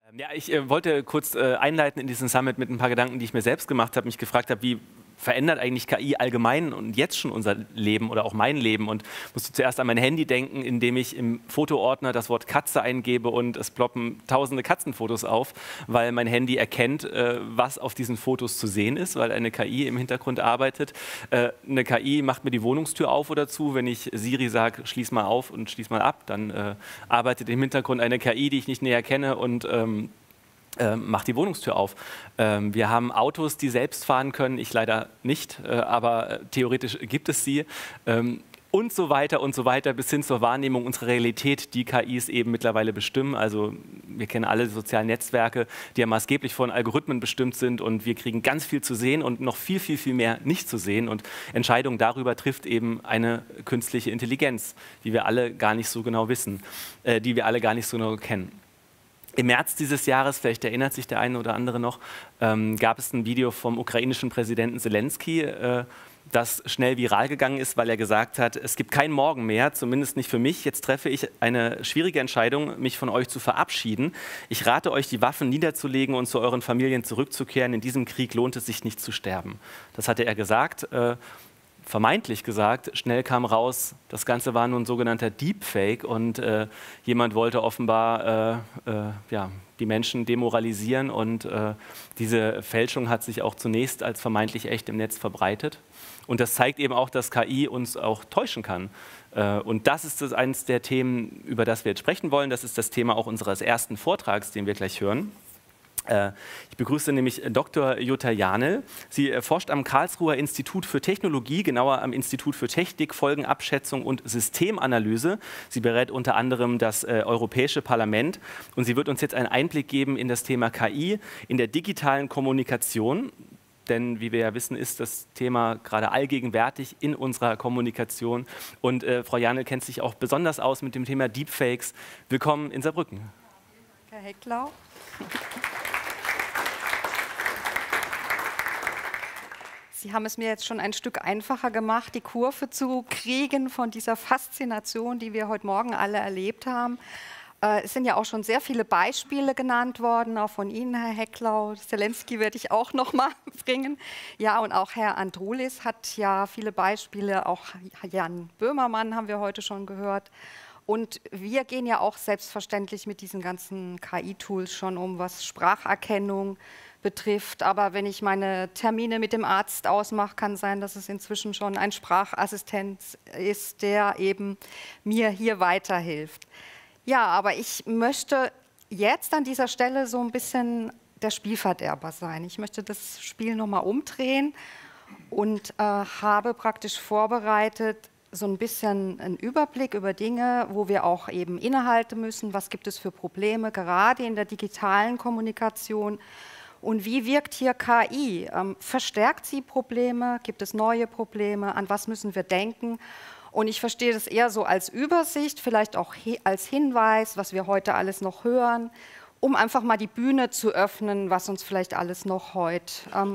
Ja, ich wollte kurz einleiten in diesen Summit mit ein paar Gedanken, die ich mir selbst gemacht habe, mich gefragt habe, wie verändert eigentlich KI allgemein und jetzt schon unser Leben oder auch mein Leben, und musste zuerst an mein Handy denken, indem ich im Fotoordner das Wort Katze eingebe und es ploppen tausende Katzenfotos auf, weil mein Handy erkennt, was auf diesen Fotos zu sehen ist, weil eine KI im Hintergrund arbeitet. Eine KI macht mir die Wohnungstür auf oder zu, wenn ich Siri sage, schließ mal auf und schließ mal ab, dann arbeitet im Hintergrund eine KI, die ich nicht näher kenne, und macht die Wohnungstür auf. Wir haben Autos, die selbst fahren können, ich leider nicht, aber theoretisch gibt es sie. Und so weiter bis hin zur Wahrnehmung unserer Realität, die KIs eben mittlerweile bestimmen. Also wir kennen alle soziale Netzwerke, die ja maßgeblich von Algorithmen bestimmt sind, und wir kriegen ganz viel zu sehen und noch viel mehr nicht zu sehen. Und Entscheidungen darüber trifft eben eine künstliche Intelligenz, die wir alle gar nicht so genau wissen, die wir alle gar nicht so genau kennen. Im März dieses Jahres, vielleicht erinnert sich der eine oder andere noch, gab es ein Video vom ukrainischen Präsidenten Zelensky, das schnell viral gegangen ist, weil er gesagt hat, es gibt keinen Morgen mehr, zumindest nicht für mich. Jetzt treffe ich eine schwierige Entscheidung, mich von euch zu verabschieden. Ich rate euch, die Waffen niederzulegen und zu euren Familien zurückzukehren. In diesem Krieg lohnt es sich nicht zu sterben. Das hatte er gesagt. Vermeintlich gesagt, schnell kam raus, das Ganze war nun ein sogenannter Deepfake, und jemand wollte offenbar ja, die Menschen demoralisieren, und diese Fälschung hat sich auch zunächst als vermeintlich echt im Netz verbreitet. Und das zeigt eben auch, dass KI uns auch täuschen kann. Und das ist eines der Themen, über das wir jetzt sprechen wollen. Das ist das Thema auch unseres ersten Vortrags, den wir gleich hören. Ich begrüße nämlich Dr. Jutta Janel. Sie forscht am Karlsruher Institut für Technologie, genauer am Institut für Technik, Folgenabschätzung und Systemanalyse. Sie berät unter anderem das Europäische Parlament, und sie wird uns jetzt einen Einblick geben in das Thema KI in der digitalen Kommunikation. Denn wie wir ja wissen, ist das Thema gerade allgegenwärtig in unserer Kommunikation. Und Frau Janel kennt sich auch besonders aus mit dem Thema Deepfakes. Willkommen in Saarbrücken. Herr Hecklau. Sie haben es mir jetzt schon ein Stück einfacher gemacht, die Kurve zu kriegen von dieser Faszination, die wir heute Morgen alle erlebt haben. Es sind ja auch schon sehr viele Beispiele genannt worden, auch von Ihnen, Herr Hecklau. Zelensky werde ich auch noch mal bringen. Ja, und auch Herr Androulis hat ja viele Beispiele, auch Jan Böhmermann haben wir heute schon gehört. Und wir gehen ja auch selbstverständlich mit diesen ganzen KI-Tools schon um, was Spracherkennung betrifft. Aber wenn ich meine Termine mit dem Arzt ausmache, kann sein, dass es inzwischen schon ein Sprachassistent ist, der eben mir hier weiterhilft. Ja, aber ich möchte jetzt an dieser Stelle so ein bisschen der Spielverderber sein. Ich möchte das Spiel nochmal umdrehen und habe praktisch vorbereitet, so ein bisschen einen Überblick über Dinge, wo wir auch eben innehalten müssen. Was gibt es für Probleme, gerade in der digitalen Kommunikation? Und wie wirkt hier KI? Verstärkt sie Probleme? Gibt es neue Probleme? An was müssen wir denken? Und ich verstehe das eher so als Übersicht, vielleicht auch als Hinweis, was wir heute alles noch hören, um einfach mal die Bühne zu öffnen, was uns vielleicht alles noch heute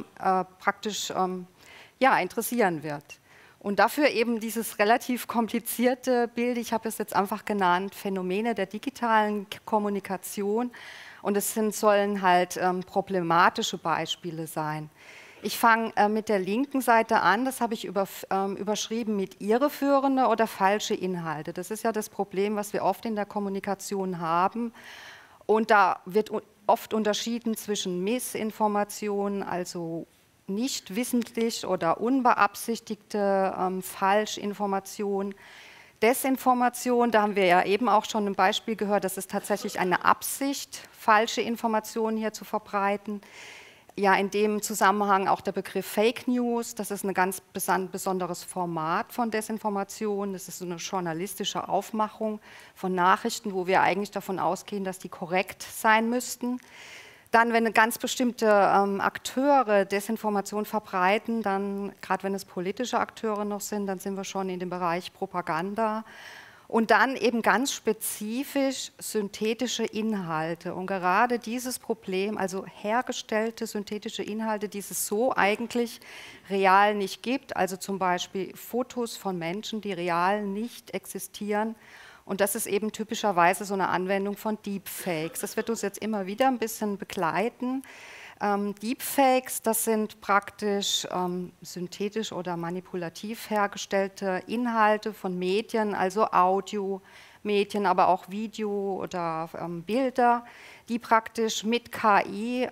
praktisch ja, interessieren wird. Und dafür eben dieses relativ komplizierte Bild, ich habe es jetzt einfach genannt, Phänomene der digitalen Kommunikation. Und es sollen halt problematische Beispiele sein. Ich fange mit der linken Seite an, das habe ich überschrieben mit irreführende oder falsche Inhalte. Das ist ja das Problem, was wir oft in der Kommunikation haben. Und da wird oft unterschieden zwischen Missinformationen, also nicht wissentlich oder unbeabsichtigte Falschinformation, Desinformation, da haben wir ja eben auch schon ein Beispiel gehört, das ist tatsächlich eine Absicht, falsche Informationen hier zu verbreiten. Ja, in dem Zusammenhang auch der Begriff Fake News, das ist ein ganz besonderes Format von Desinformation, das ist so eine journalistische Aufmachung von Nachrichten, wo wir eigentlich davon ausgehen, dass die korrekt sein müssten. Dann, wenn ganz bestimmte Akteure Desinformation verbreiten, dann, gerade wenn es politische Akteure noch sind, dann sind wir schon in dem Bereich Propaganda. Und dann eben ganz spezifisch synthetische Inhalte. Und gerade dieses Problem, also hergestellte synthetische Inhalte, die es so eigentlich real nicht gibt, also zum Beispiel Fotos von Menschen, die real nicht existieren, Und das ist eben typischerweise so eine Anwendung von Deepfakes. Das wird uns jetzt immer wieder ein bisschen begleiten. Deepfakes, das sind praktisch synthetisch oder manipulativ hergestellte Inhalte von Medien, also Audiomedien, aber auch Video oder Bilder, die praktisch mit KI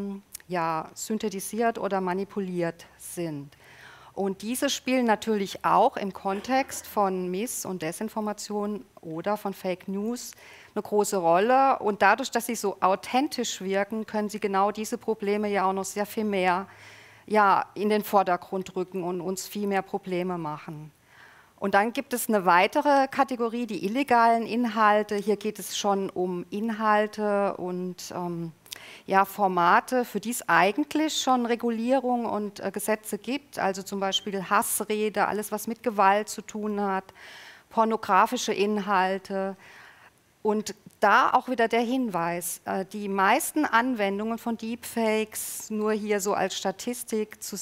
ja, synthetisiert oder manipuliert sind. Und diese spielen natürlich auch im Kontext von Miss- und Desinformation oder von Fake News eine große Rolle. Und dadurch, dass sie so authentisch wirken, können sie genau diese Probleme ja auch noch sehr viel mehr ja, in den Vordergrund rücken und uns viel mehr Probleme machen. Und dann gibt es eine weitere Kategorie, die illegalen Inhalte. Hier geht es schon um Inhalte und ja, Formate, für die es eigentlich schon Regulierung und Gesetze gibt, also zum Beispiel Hassrede, alles was mit Gewalt zu tun hat, pornografische Inhalte. Und da auch wieder der Hinweis, die meisten Anwendungen von Deepfakes, nur hier so als Statistik, zu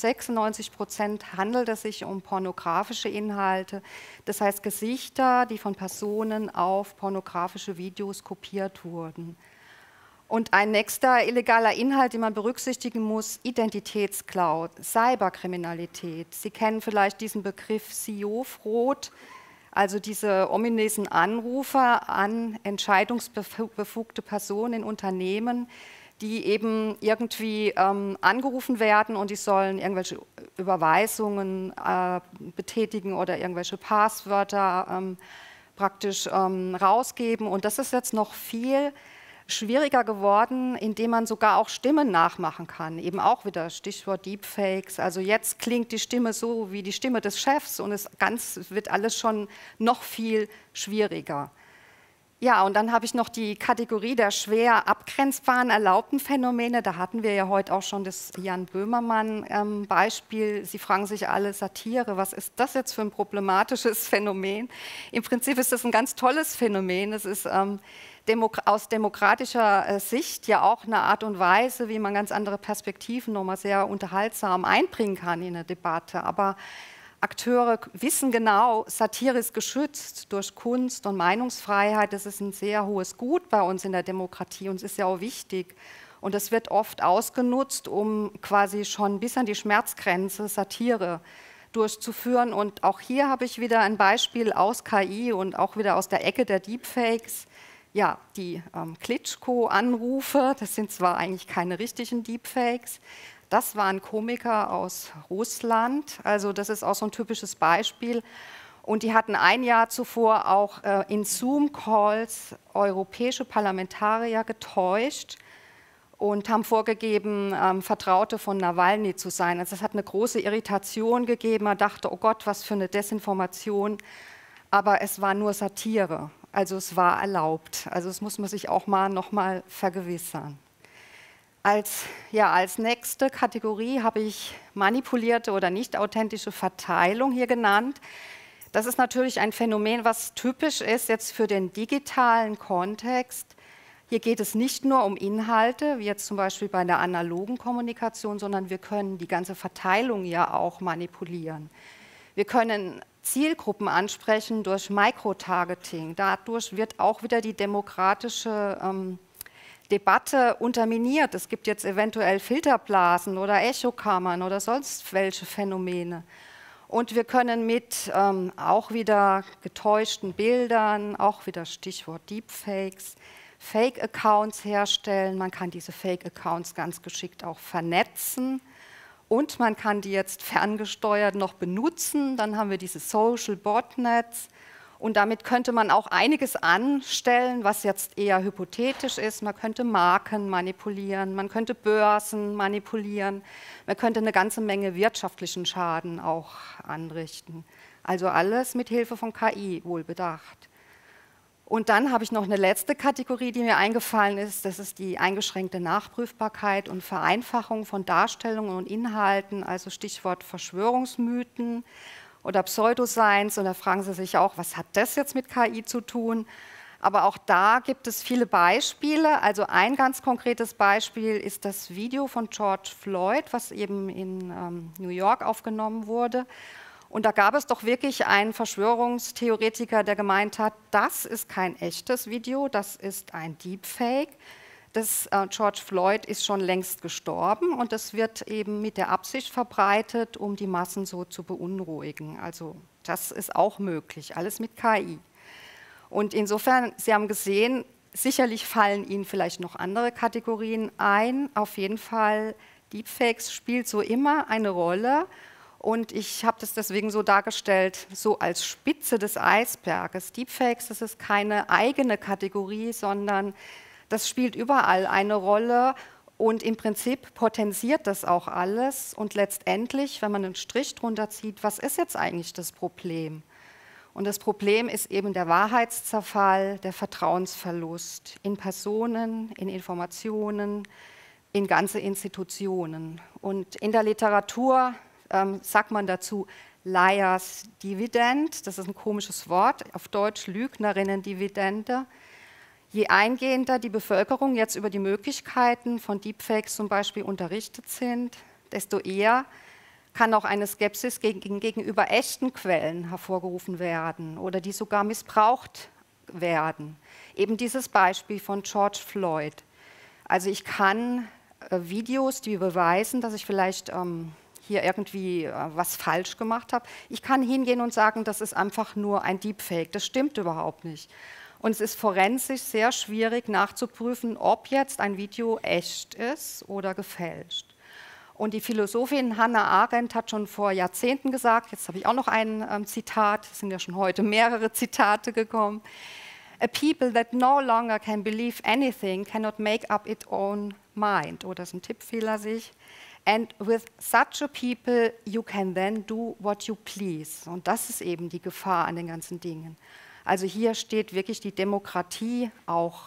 96% handelt es sich um pornografische Inhalte, das heißt Gesichter, die von Personen auf pornografische Videos kopiert wurden. Und ein nächster illegaler Inhalt, den man berücksichtigen muss, Identitätscloud, Cyberkriminalität. Sie kennen vielleicht diesen Begriff SEO-Fraud, also diese ominösen Anrufe an entscheidungsbefugte Personen in Unternehmen, die eben irgendwie angerufen werden und die sollen irgendwelche Überweisungen betätigen oder irgendwelche Passwörter praktisch rausgeben. Und das ist jetzt noch viel schwieriger geworden, indem man sogar auch Stimmen nachmachen kann. Eben auch wieder Stichwort Deepfakes. Also jetzt klingt die Stimme so wie die Stimme des Chefs und es wird alles schon noch viel schwieriger. Ja, und dann habe ich noch die Kategorie der schwer abgrenzbaren erlaubten Phänomene. Da hatten wir ja heute auch schon das Jan Böhmermann-Beispiel. Sie fragen sich alle, Satire, was ist das jetzt für ein problematisches Phänomen? Im Prinzip ist das ein ganz tolles Phänomen. Es ist aus demokratischer Sicht ja auch eine Art und Weise, wie man ganz andere Perspektiven nochmal sehr unterhaltsam einbringen kann in eine Debatte. Aber Akteure wissen genau, Satire ist geschützt durch Kunst und Meinungsfreiheit. Das ist ein sehr hohes Gut bei uns in der Demokratie und es ist ja auch wichtig. Und es wird oft ausgenutzt, um quasi schon bis an die Schmerzgrenze Satire durchzuführen. Und auch hier habe ich wieder ein Beispiel aus KI und auch wieder aus der Ecke der Deepfakes. Ja, die Klitschko-Anrufe, das sind zwar eigentlich keine richtigen Deepfakes, das waren Komiker aus Russland, also das ist auch so ein typisches Beispiel. Und die hatten ein Jahr zuvor auch in Zoom-Calls europäische Parlamentarier getäuscht und haben vorgegeben, Vertraute von Nawalny zu sein. Also es hat eine große Irritation gegeben, man dachte, oh Gott, was für eine Desinformation, aber es war nur Satire. Also es war erlaubt. Also das muss man sich auch mal nochmal vergewissern. Als nächste Kategorie habe ich manipulierte oder nicht authentische Verteilung hier genannt. Das ist natürlich ein Phänomen, was typisch ist jetzt für den digitalen Kontext. Hier geht es nicht nur um Inhalte, wie jetzt zum Beispiel bei der analogen Kommunikation, sondern wir können die ganze Verteilung ja auch manipulieren. Wir können Zielgruppen ansprechen durch Microtargeting. Dadurch wird auch wieder die demokratische Debatte unterminiert. Es gibt jetzt eventuell Filterblasen oder Echokammern oder sonst welche Phänomene. Und wir können mit auch wieder getäuschten Bildern, auch wieder Stichwort Deepfakes, Fake-Accounts herstellen. Man kann diese Fake-Accounts ganz geschickt auch vernetzen. Und man kann die jetzt ferngesteuert noch benutzen. Dann haben wir diese Social Botnets. Und damit könnte man auch einiges anstellen, was jetzt eher hypothetisch ist. Man könnte Marken manipulieren, man könnte Börsen manipulieren, man könnte eine ganze Menge wirtschaftlichen Schaden auch anrichten. Also alles mit Hilfe von KI wohlbedacht. Und dann habe ich noch eine letzte Kategorie, die mir eingefallen ist. Das ist die eingeschränkte Nachprüfbarkeit und Vereinfachung von Darstellungen und Inhalten, also Stichwort Verschwörungsmythen oder Pseudoscience. Und da fragen Sie sich auch, was hat das jetzt mit KI zu tun? Aber auch da gibt es viele Beispiele. Also ein ganz konkretes Beispiel ist das Video von George Floyd, was eben in New York aufgenommen wurde. Und da gab es doch wirklich einen Verschwörungstheoretiker, der gemeint hat, das ist kein echtes Video, das ist ein Deepfake. George Floyd ist schon längst gestorben und das wird eben mit der Absicht verbreitet, um die Massen so zu beunruhigen. Also das ist auch möglich, alles mit KI. Und insofern, Sie haben gesehen, sicherlich fallen Ihnen vielleicht noch andere Kategorien ein. Auf jeden Fall, Deepfakes spielt so immer eine Rolle. Und ich habe das deswegen so dargestellt, so als Spitze des Eisberges. Deepfakes, das ist keine eigene Kategorie, sondern das spielt überall eine Rolle und im Prinzip potenziert das auch alles. Und letztendlich, wenn man einen Strich drunter zieht, was ist jetzt eigentlich das Problem? Und das Problem ist eben der Wahrheitszerfall, der Vertrauensverlust in Personen, in Informationen, in ganze Institutionen. Und in der Literatur sagt man dazu Liars Dividend, das ist ein komisches Wort, auf Deutsch Lügnerinnen-Dividende. Je eingehender die Bevölkerung jetzt über die Möglichkeiten von Deepfakes zum Beispiel unterrichtet sind, desto eher kann auch eine Skepsis gegenüber echten Quellen hervorgerufen werden oder die sogar missbraucht werden. Eben dieses Beispiel von George Floyd. Also ich kann Videos, die beweisen, dass ich vielleicht hier irgendwie was falsch gemacht habe, ich kann hingehen und sagen, das ist einfach nur ein Deepfake. Das stimmt überhaupt nicht. Und es ist forensisch sehr schwierig nachzuprüfen, ob jetzt ein Video echt ist oder gefälscht. Und die Philosophin Hannah Arendt hat schon vor Jahrzehnten gesagt, jetzt habe ich auch noch ein Zitat, es sind ja schon heute mehrere Zitate gekommen, "A people that no longer can believe anything cannot make up its own mind." Oder das ist ein Tippfehler sich. "And with such a people you can then do what you please." Und das ist eben die Gefahr an den ganzen Dingen. Also hier steht wirklich die Demokratie auch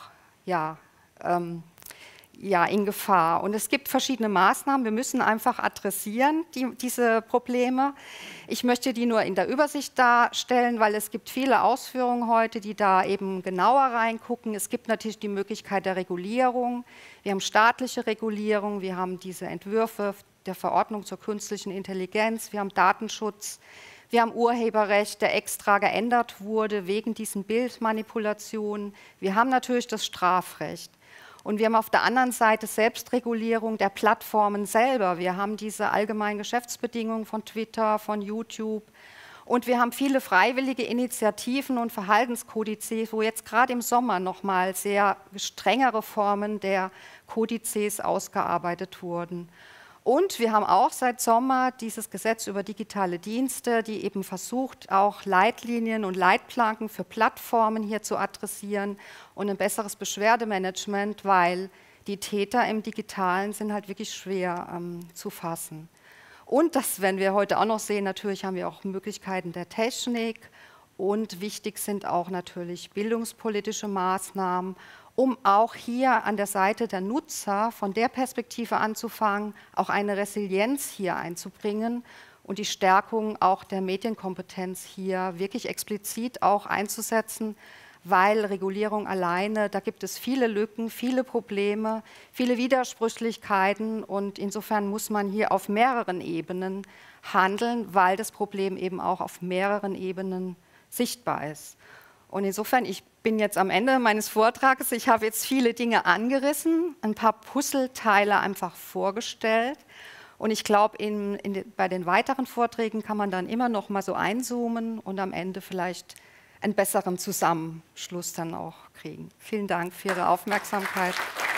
in Gefahr. Und es gibt verschiedene Maßnahmen. Wir müssen einfach adressieren diese Probleme. Ich möchte die nur in der Übersicht darstellen, weil es gibt viele Ausführungen heute, die da eben genauer reingucken. Es gibt natürlich die Möglichkeit der Regulierung. Wir haben staatliche Regulierung, wir haben diese Entwürfe der Verordnung zur künstlichen Intelligenz, wir haben Datenschutz. Wir haben Urheberrecht, der extra geändert wurde wegen diesen Bildmanipulationen. Wir haben natürlich das Strafrecht. Und wir haben auf der anderen Seite Selbstregulierung der Plattformen selber. Wir haben diese allgemeinen Geschäftsbedingungen von Twitter, von YouTube. Und wir haben viele freiwillige Initiativen und Verhaltenskodizes, wo jetzt gerade im Sommer nochmal sehr strengere Formen der Kodizes ausgearbeitet wurden. Und wir haben auch seit Sommer dieses Gesetz über digitale Dienste, die eben versucht, auch Leitlinien und Leitplanken für Plattformen hier zu adressieren und ein besseres Beschwerdemanagement, weil die Täter im Digitalen sind halt wirklich schwer zu fassen. Und das werden wir heute auch noch sehen, natürlich haben wir auch Möglichkeiten der Technik und wichtig sind auch natürlich bildungspolitische Maßnahmen, um auch hier an der Seite der Nutzer von der Perspektive anzufangen, auch eine Resilienz hier einzubringen und die Stärkung auch der Medienkompetenz hier wirklich explizit auch einzusetzen, weil Regulierung alleine, da gibt es viele Lücken, viele Probleme, viele Widersprüchlichkeiten und insofern muss man hier auf mehreren Ebenen handeln, weil das Problem eben auch auf mehreren Ebenen sichtbar ist. Und insofern, ich bin jetzt am Ende meines Vortrages, ich habe jetzt viele Dinge angerissen, ein paar Puzzleteile einfach vorgestellt und ich glaube, bei den weiteren Vorträgen kann man dann immer noch mal so einzoomen und am Ende vielleicht einen besseren Zusammenschluss dann auch kriegen. Vielen Dank für Ihre Aufmerksamkeit.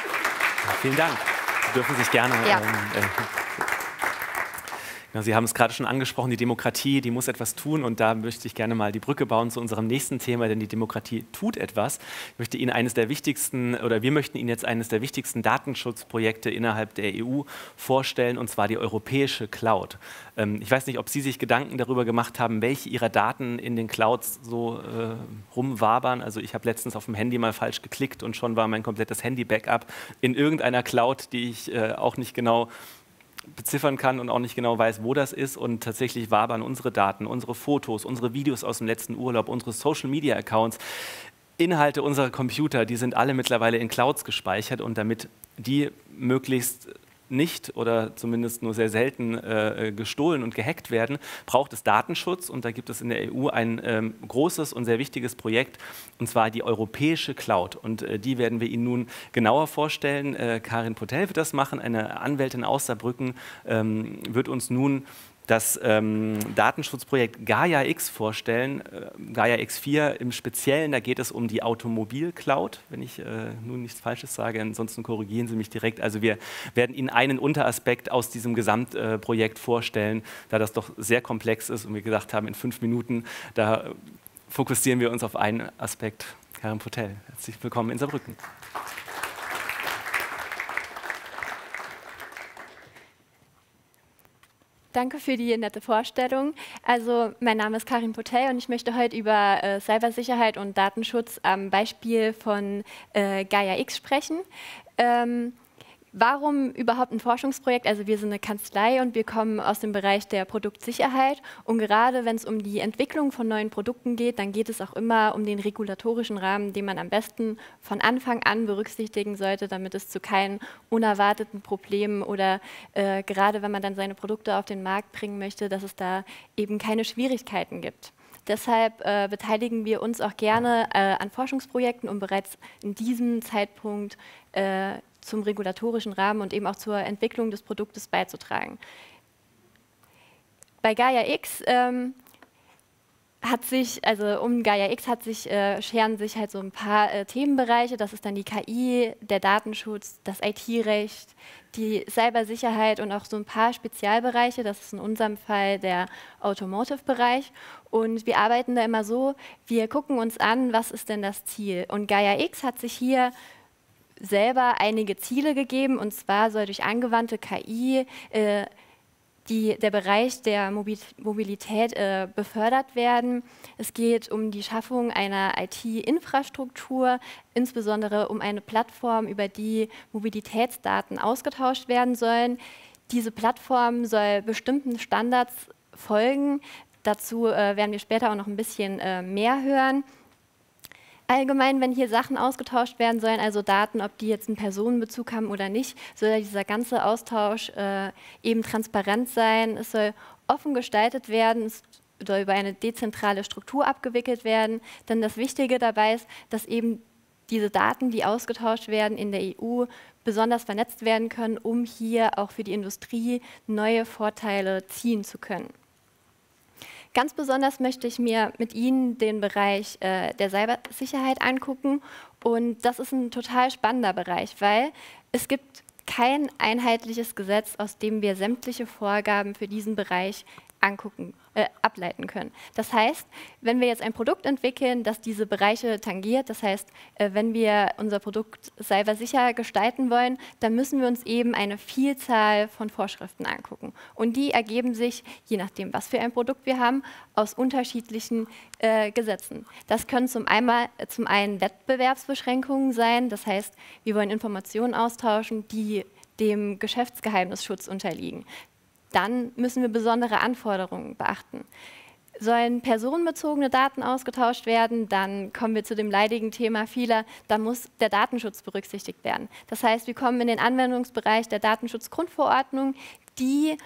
Ja, vielen Dank. Sie dürfen sich gerne... Ja. Sie haben es gerade schon angesprochen, die Demokratie, die muss etwas tun und da möchte ich gerne mal die Brücke bauen zu unserem nächsten Thema, denn die Demokratie tut etwas. Ich möchte Ihnen wir möchten Ihnen jetzt eines der wichtigsten Datenschutzprojekte innerhalb der EU vorstellen, und zwar die europäische Cloud. Ich weiß nicht, ob Sie sich Gedanken darüber gemacht haben, welche Ihrer Daten in den Clouds so rumwabern. Also ich habe letztens auf dem Handy mal falsch geklickt und schon war mein komplettes Handy-Backup in irgendeiner Cloud, die ich auch nicht genau beziffern kann und auch nicht genau weiß, wo das ist. Und tatsächlich wabern unsere Daten, unsere Fotos, unsere Videos aus dem letzten Urlaub, unsere Social-Media-Accounts, Inhalte unserer Computer, die sind alle mittlerweile in Clouds gespeichert. Und damit die möglichst nicht oder zumindest nur sehr selten gestohlen und gehackt werden, braucht es Datenschutz. Und da gibt es in der EU ein großes und sehr wichtiges Projekt, und zwar die europäische Cloud. Und die werden wir Ihnen nun genauer vorstellen. Karin Potel wird das machen, eine Anwältin aus Saarbrücken, wird uns nun das Datenschutzprojekt Gaia X vorstellen, Gaia X4 im Speziellen. Da geht es um die Automobil-Cloud, wenn ich nun nichts Falsches sage, ansonsten korrigieren Sie mich direkt. Also wir werden Ihnen einen Unteraspekt aus diesem Gesamtprojekt vorstellen, da das doch sehr komplex ist und wir gesagt haben, in 5 Minuten, da fokussieren wir uns auf einen Aspekt. Karin Potel, herzlich willkommen in Saarbrücken. Danke für die nette Vorstellung. Also mein Name ist Karin Potel und ich möchte heute über Cybersicherheit und Datenschutz am Beispiel von Gaia X sprechen. Warum überhaupt ein Forschungsprojekt? Also wir sind eine Kanzlei und wir kommen aus dem Bereich der Produktsicherheit. Und gerade wenn es um die Entwicklung von neuen Produkten geht, dann geht es auch immer um den regulatorischen Rahmen, den man am besten von Anfang an berücksichtigen sollte, damit es zu keinen unerwarteten Problemen oder gerade wenn man dann seine Produkte auf den Markt bringen möchte, dass es da eben keine Schwierigkeiten gibt. Deshalb beteiligen wir uns auch gerne an Forschungsprojekten, um bereits in diesem Zeitpunkt zum regulatorischen Rahmen und eben auch zur Entwicklung des Produktes beizutragen. Bei Gaia X um Gaia X scheren sich halt so ein paar Themenbereiche. Das ist dann die KI, der Datenschutz, das IT-Recht, die Cybersicherheit und auch so ein paar Spezialbereiche. Das ist in unserem Fall der Automotive-Bereich. Und wir arbeiten da immer so, wir gucken uns an, was ist denn das Ziel? Und Gaia X hat sich hier selber einige Ziele gegeben, und zwar soll durch angewandte KI der Bereich der Mobilität befördert werden. Es geht um die Schaffung einer IT-Infrastruktur, insbesondere um eine Plattform, über die Mobilitätsdaten ausgetauscht werden sollen. Diese Plattform soll bestimmten Standards folgen. Dazu werden wir später auch noch ein bisschen mehr hören. Allgemein, wenn hier Sachen ausgetauscht werden sollen, also Daten, ob die jetzt einen Personenbezug haben oder nicht, soll dieser ganze Austausch eben transparent sein. Es soll offen gestaltet werden, es soll über eine dezentrale Struktur abgewickelt werden. Denn das Wichtige dabei ist, dass eben diese Daten, die ausgetauscht werden in der EU, besonders vernetzt werden können, um hier auch für die Industrie neue Vorteile ziehen zu können. Ganz besonders möchte ich mir mit Ihnen den Bereich der Cybersicherheit angucken, und das ist ein total spannender Bereich, weil es gibt kein einheitliches Gesetz, aus dem wir sämtliche Vorgaben für diesen Bereich ableiten können. Das heißt, wenn wir jetzt ein Produkt entwickeln, das diese Bereiche tangiert, das heißt, wenn wir unser Produkt cybersicher gestalten wollen, dann müssen wir uns eben eine Vielzahl von Vorschriften angucken. Und die ergeben sich, je nachdem, was für ein Produkt wir haben, aus unterschiedlichen Gesetzen. Das können zum einen Wettbewerbsbeschränkungen sein, das heißt, wir wollen Informationen austauschen, die dem Geschäftsgeheimnisschutz unterliegen. Dann müssen wir besondere Anforderungen beachten. Sollen personenbezogene Daten ausgetauscht werden, dann kommen wir zu dem leidigen Thema vieler, da muss der Datenschutz berücksichtigt werden. Das heißt, wir kommen in den Anwendungsbereich der Datenschutzgrundverordnung, die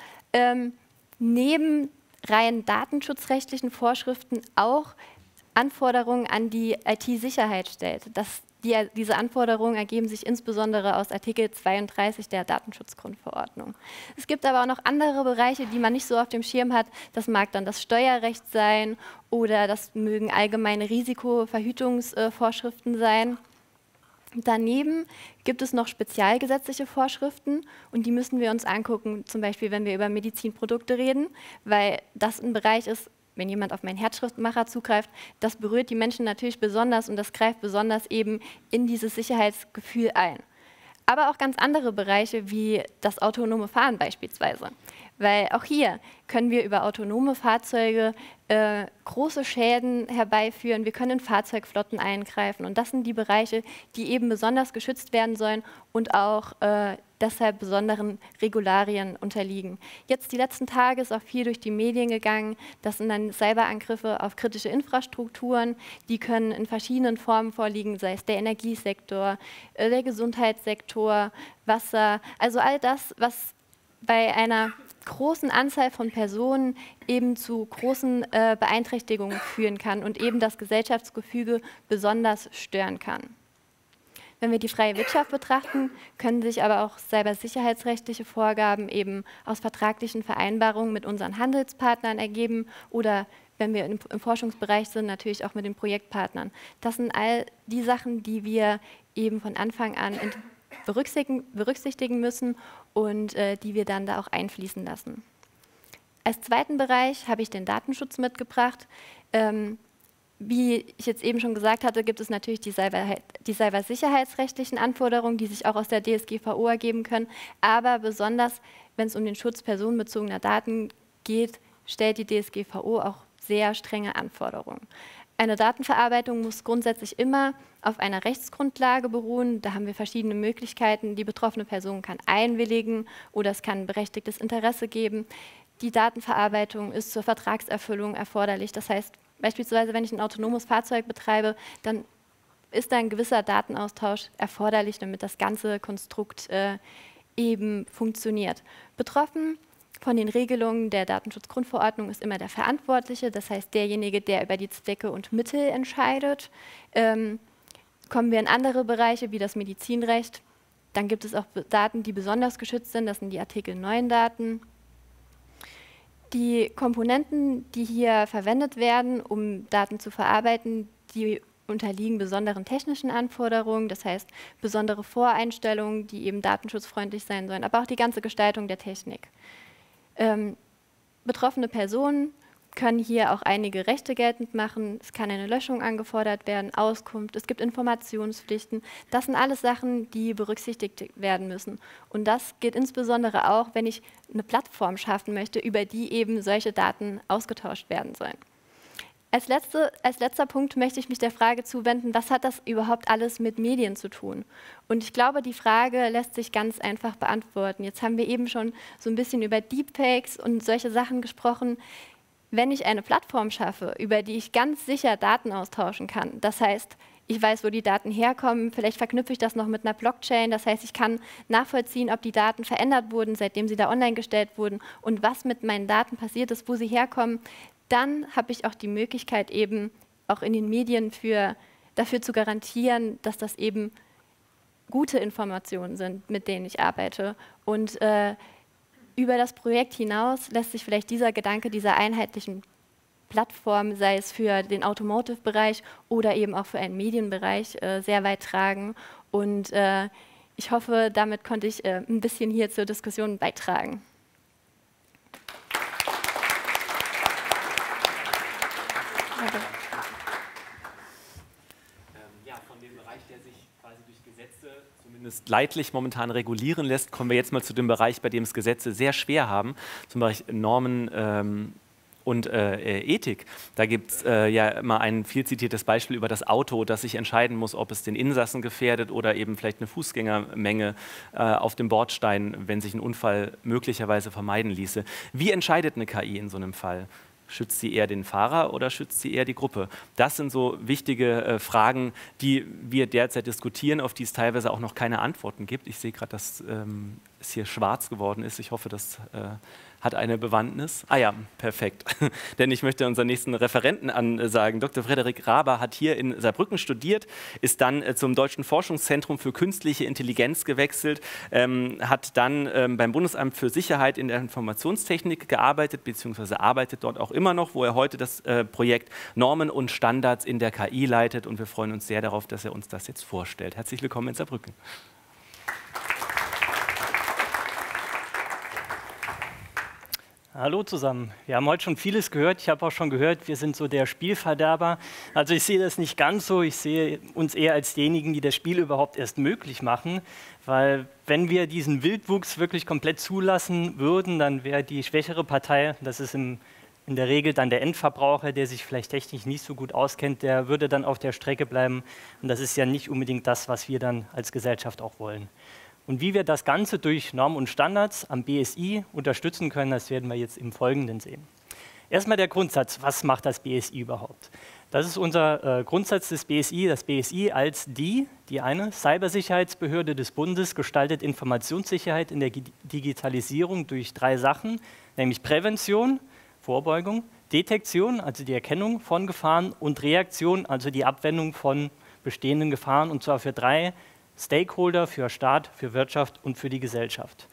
neben rein datenschutzrechtlichen Vorschriften auch Anforderungen an die IT-Sicherheit stellt. Diese Anforderungen ergeben sich insbesondere aus Artikel 32 der Datenschutzgrundverordnung. Es gibt aber auch noch andere Bereiche, die man nicht so auf dem Schirm hat. Das mag dann das Steuerrecht sein oder das mögen allgemeine Risikoverhütungsvorschriften sein. Daneben gibt es noch spezialgesetzliche Vorschriften, und die müssen wir uns angucken, zum Beispiel wenn wir über Medizinprodukte reden, weil das ein Bereich ist, wenn jemand auf meinen Herzschrittmacher zugreift, das berührt die Menschen natürlich besonders und das greift besonders eben in dieses Sicherheitsgefühl ein. Aber auch ganz andere Bereiche wie das autonome Fahren beispielsweise. Weil auch hier können wir über autonome Fahrzeuge große Schäden herbeiführen. Wir können in Fahrzeugflotten eingreifen. Und das sind die Bereiche, die eben besonders geschützt werden sollen und auch deshalb besonderen Regularien unterliegen. Jetzt die letzten Tage ist auch viel durch die Medien gegangen. Das sind dann Cyberangriffe auf kritische Infrastrukturen. Die können in verschiedenen Formen vorliegen, sei es der Energiesektor, der Gesundheitssektor, Wasser. Also all das, was bei einer großen Anzahl von Personen eben zu großen Beeinträchtigungen führen kann und eben das Gesellschaftsgefüge besonders stören kann. Wenn wir die freie Wirtschaft betrachten, können sich aber auch cybersicherheitsrechtliche Vorgaben eben aus vertraglichen Vereinbarungen mit unseren Handelspartnern ergeben oder, wenn wir im Forschungsbereich sind, natürlich auch mit den Projektpartnern. Das sind all die Sachen, die wir eben von Anfang an berücksichtigen müssen und die wir dann da auch einfließen lassen. Als zweiten Bereich habe ich den Datenschutz mitgebracht. Wie ich jetzt eben schon gesagt hatte, gibt es natürlich die cybersicherheitsrechtlichen Anforderungen, die sich auch aus der DSGVO ergeben können. Aber besonders, wenn es um den Schutz personenbezogener Daten geht, stellt die DSGVO auch sehr strenge Anforderungen. Eine Datenverarbeitung muss grundsätzlich immer auf einer Rechtsgrundlage beruhen. Da haben wir verschiedene Möglichkeiten. Die betroffene Person kann einwilligen oder es kann ein berechtigtes Interesse geben. Die Datenverarbeitung ist zur Vertragserfüllung erforderlich. Das heißt, beispielsweise, wenn ich ein autonomes Fahrzeug betreibe, dann ist da ein gewisser Datenaustausch erforderlich, damit das ganze Konstrukt eben funktioniert. Betroffen von den Regelungen der Datenschutzgrundverordnung ist immer der Verantwortliche, das heißt derjenige, der über die Zwecke und Mittel entscheidet. Kommen wir in andere Bereiche wie das Medizinrecht, dann gibt es auch Daten, die besonders geschützt sind, das sind die Artikel 9 Daten. Die Komponenten, die hier verwendet werden, um Daten zu verarbeiten, die unterliegen besonderen technischen Anforderungen, das heißt besondere Voreinstellungen, die eben datenschutzfreundlich sein sollen, aber auch die ganze Gestaltung der Technik. Betroffene Personen können hier auch einige Rechte geltend machen. Es kann eine Löschung angefordert werden, Auskunft, es gibt Informationspflichten. Das sind alles Sachen, die berücksichtigt werden müssen. Und das gilt insbesondere auch, wenn ich eine Plattform schaffen möchte, über die eben solche Daten ausgetauscht werden sollen. Als letzter Punkt möchte ich mich der Frage zuwenden, was hat das überhaupt alles mit Medien zu tun? Und ich glaube, die Frage lässt sich ganz einfach beantworten. Jetzt haben wir eben schon so ein bisschen über Deepfakes und solche Sachen gesprochen. Wenn ich eine Plattform schaffe, über die ich ganz sicher Daten austauschen kann, das heißt, ich weiß, wo die Daten herkommen, vielleicht verknüpfe ich das noch mit einer Blockchain, das heißt, ich kann nachvollziehen, ob die Daten verändert wurden, seitdem sie da online gestellt wurden und was mit meinen Daten passiert ist, wo sie herkommen, dann habe ich auch die Möglichkeit, eben auch in den Medien dafür zu garantieren, dass das eben gute Informationen sind, mit denen ich arbeite. Und über das Projekt hinaus lässt sich vielleicht dieser Gedanke dieser einheitlichen Plattform, sei es für den Automotive-Bereich oder eben auch für einen Medienbereich, sehr weit tragen. Und ich hoffe, damit konnte ich ein bisschen hier zur Diskussion beitragen. Ja, von dem Bereich, der sich quasi durch Gesetze zumindest leidlich momentan regulieren lässt, kommen wir jetzt mal zu dem Bereich, bei dem es Gesetze sehr schwer haben, zum Beispiel Normen und Ethik. Da gibt es ja immer ein viel zitiertes Beispiel über das Auto, das sich entscheiden muss, ob es den Insassen gefährdet oder eben vielleicht eine Fußgängermenge auf dem Bordstein, wenn sich ein Unfall möglicherweise vermeiden ließe. Wie entscheidet eine KI in so einem Fall? Schützt sie eher den Fahrer oder schützt sie eher die Gruppe? Das sind so wichtige Fragen, die wir derzeit diskutieren, auf die es teilweise auch noch keine Antworten gibt. Ich sehe gerade, dass es hier schwarz geworden ist. Ich hoffe, das hat eine Bewandtnis. Ah ja, perfekt. Denn ich möchte unseren nächsten Referenten ansagen. Dr. Frederik Raber hat hier in Saarbrücken studiert, ist dann zum Deutschen Forschungszentrum für künstliche Intelligenz gewechselt, hat dann beim Bundesamt für Sicherheit in der Informationstechnik gearbeitet, beziehungsweise arbeitet dort auch immer noch, wo er heute das Projekt Normen und Standards in der KI leitet. Und wir freuen uns sehr darauf, dass er uns das jetzt vorstellt. Herzlich willkommen in Saarbrücken. Hallo zusammen. Wir haben heute schon vieles gehört. Ich habe auch schon gehört, wir sind so der Spielverderber. Also ich sehe das nicht ganz so. Ich sehe uns eher als diejenigen, die das Spiel überhaupt erst möglich machen. Weil wenn wir diesen Wildwuchs wirklich komplett zulassen würden, dann wäre die schwächere Partei, das ist in der Regel dann der Endverbraucher, der sich vielleicht technisch nicht so gut auskennt, der würde dann auf der Strecke bleiben. Und das ist ja nicht unbedingt das, was wir dann als Gesellschaft auch wollen. Und wie wir das Ganze durch Normen und Standards am BSI unterstützen können, das werden wir jetzt im Folgenden sehen. Erstmal der Grundsatz, was macht das BSI überhaupt? Das ist unser Grundsatz des BSI. Das BSI als die eine Cybersicherheitsbehörde des Bundes gestaltet Informationssicherheit in der Digitalisierung durch 3 Sachen, nämlich Prävention, Vorbeugung, Detektion, also die Erkennung von Gefahren und Reaktion, also die Abwendung von bestehenden Gefahren, und zwar für 3 Stakeholder, für Staat, für Wirtschaft und für die Gesellschaft.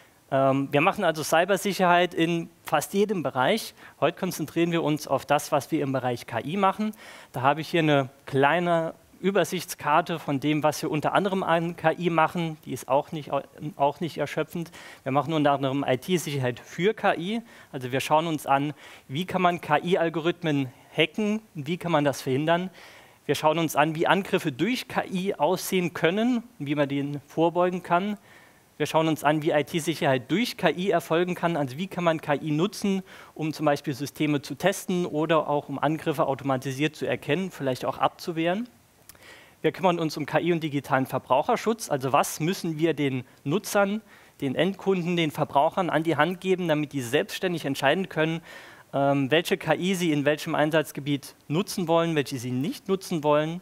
Wir machen also Cybersicherheit in fast jedem Bereich. Heute konzentrieren wir uns auf das, was wir im Bereich KI machen. Da habe ich hier eine kleine Übersichtskarte von dem, was wir unter anderem an KI machen. Die ist auch nicht erschöpfend. Wir machen unter anderem IT-Sicherheit für KI. Also wir schauen uns an, wie kann man KI-Algorithmen hacken, wie kann man das verhindern. Wir schauen uns an, wie Angriffe durch KI aussehen können, wie man denen vorbeugen kann. Wir schauen uns an, wie IT-Sicherheit durch KI erfolgen kann, also wie kann man KI nutzen, um zum Beispiel Systeme zu testen oder auch um Angriffe automatisiert zu erkennen, vielleicht auch abzuwehren. Wir kümmern uns um KI und digitalen Verbraucherschutz, also was müssen wir den Nutzern, den Endkunden, den Verbrauchern an die Hand geben, damit die selbstständig entscheiden können, welche KI sie in welchem Einsatzgebiet nutzen wollen, welche sie nicht nutzen wollen.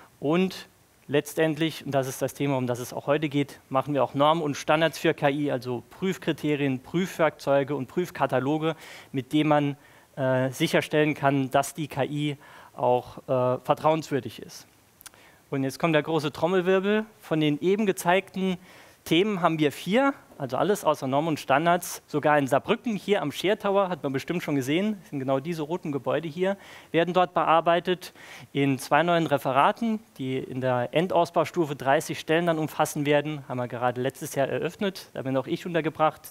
Und letztendlich, und das ist das Thema, um das es auch heute geht, machen wir auch Normen und Standards für KI, also Prüfkriterien, Prüfwerkzeuge und Prüfkataloge, mit denen man sicherstellen kann, dass die KI auch vertrauenswürdig ist. Und jetzt kommt der große Trommelwirbel. Von den eben gezeigten Themen haben wir 4, also alles außer Normen und Standards, sogar in Saarbrücken, hier am Share Tower, hat man bestimmt schon gesehen, das sind genau diese roten Gebäude hier, werden dort bearbeitet in 2 neuen Referaten, die in der Endausbaustufe 30 Stellen dann umfassen werden, haben wir gerade letztes Jahr eröffnet, da bin auch ich untergebracht.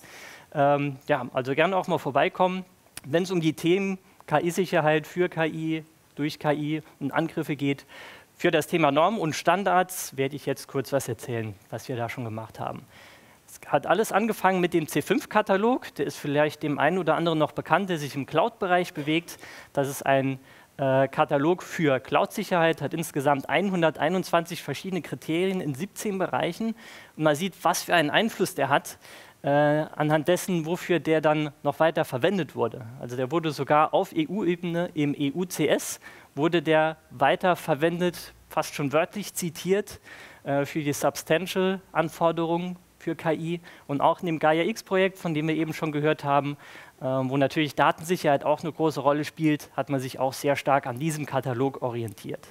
Ja, also gerne auch mal vorbeikommen, wenn es um die Themen KI-Sicherheit für KI, durch KI und Angriffe geht. Für das Thema Normen und Standards werde ich jetzt kurz was erzählen, was wir da schon gemacht haben. Es hat alles angefangen mit dem C5-Katalog, der ist vielleicht dem einen oder anderen noch bekannt, der sich im Cloud-Bereich bewegt. Das ist ein Katalog für Cloud-Sicherheit, hat insgesamt 121 verschiedene Kriterien in 17 Bereichen. Und man sieht, was für einen Einfluss der hat, anhand dessen, wofür der dann noch weiter verwendet wurde. Also der wurde sogar auf EU-Ebene im EUCS, wurde der weiter verwendet, fast schon wörtlich zitiert, für die Substantial-Anforderungen für KI und auch in dem Gaia-X-Projekt, von dem wir eben schon gehört haben, wo natürlich Datensicherheit auch eine große Rolle spielt, hat man sich auch sehr stark an diesem Katalog orientiert.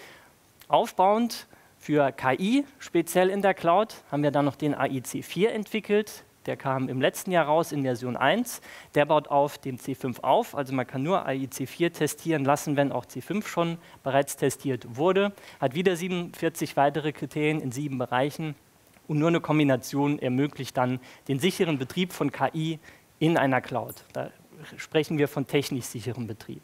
Aufbauend für KI, speziell in der Cloud, haben wir dann noch den AIC4 entwickelt. Der kam im letzten Jahr raus in Version 1. Der baut auf dem C5 auf. Also man kann nur AIC4 testieren lassen, wenn auch C5 schon bereits testiert wurde. Hat wieder 47 weitere Kriterien in 7 Bereichen. Und nur eine Kombination ermöglicht dann den sicheren Betrieb von KI in einer Cloud. Da sprechen wir von technisch sicherem Betrieb.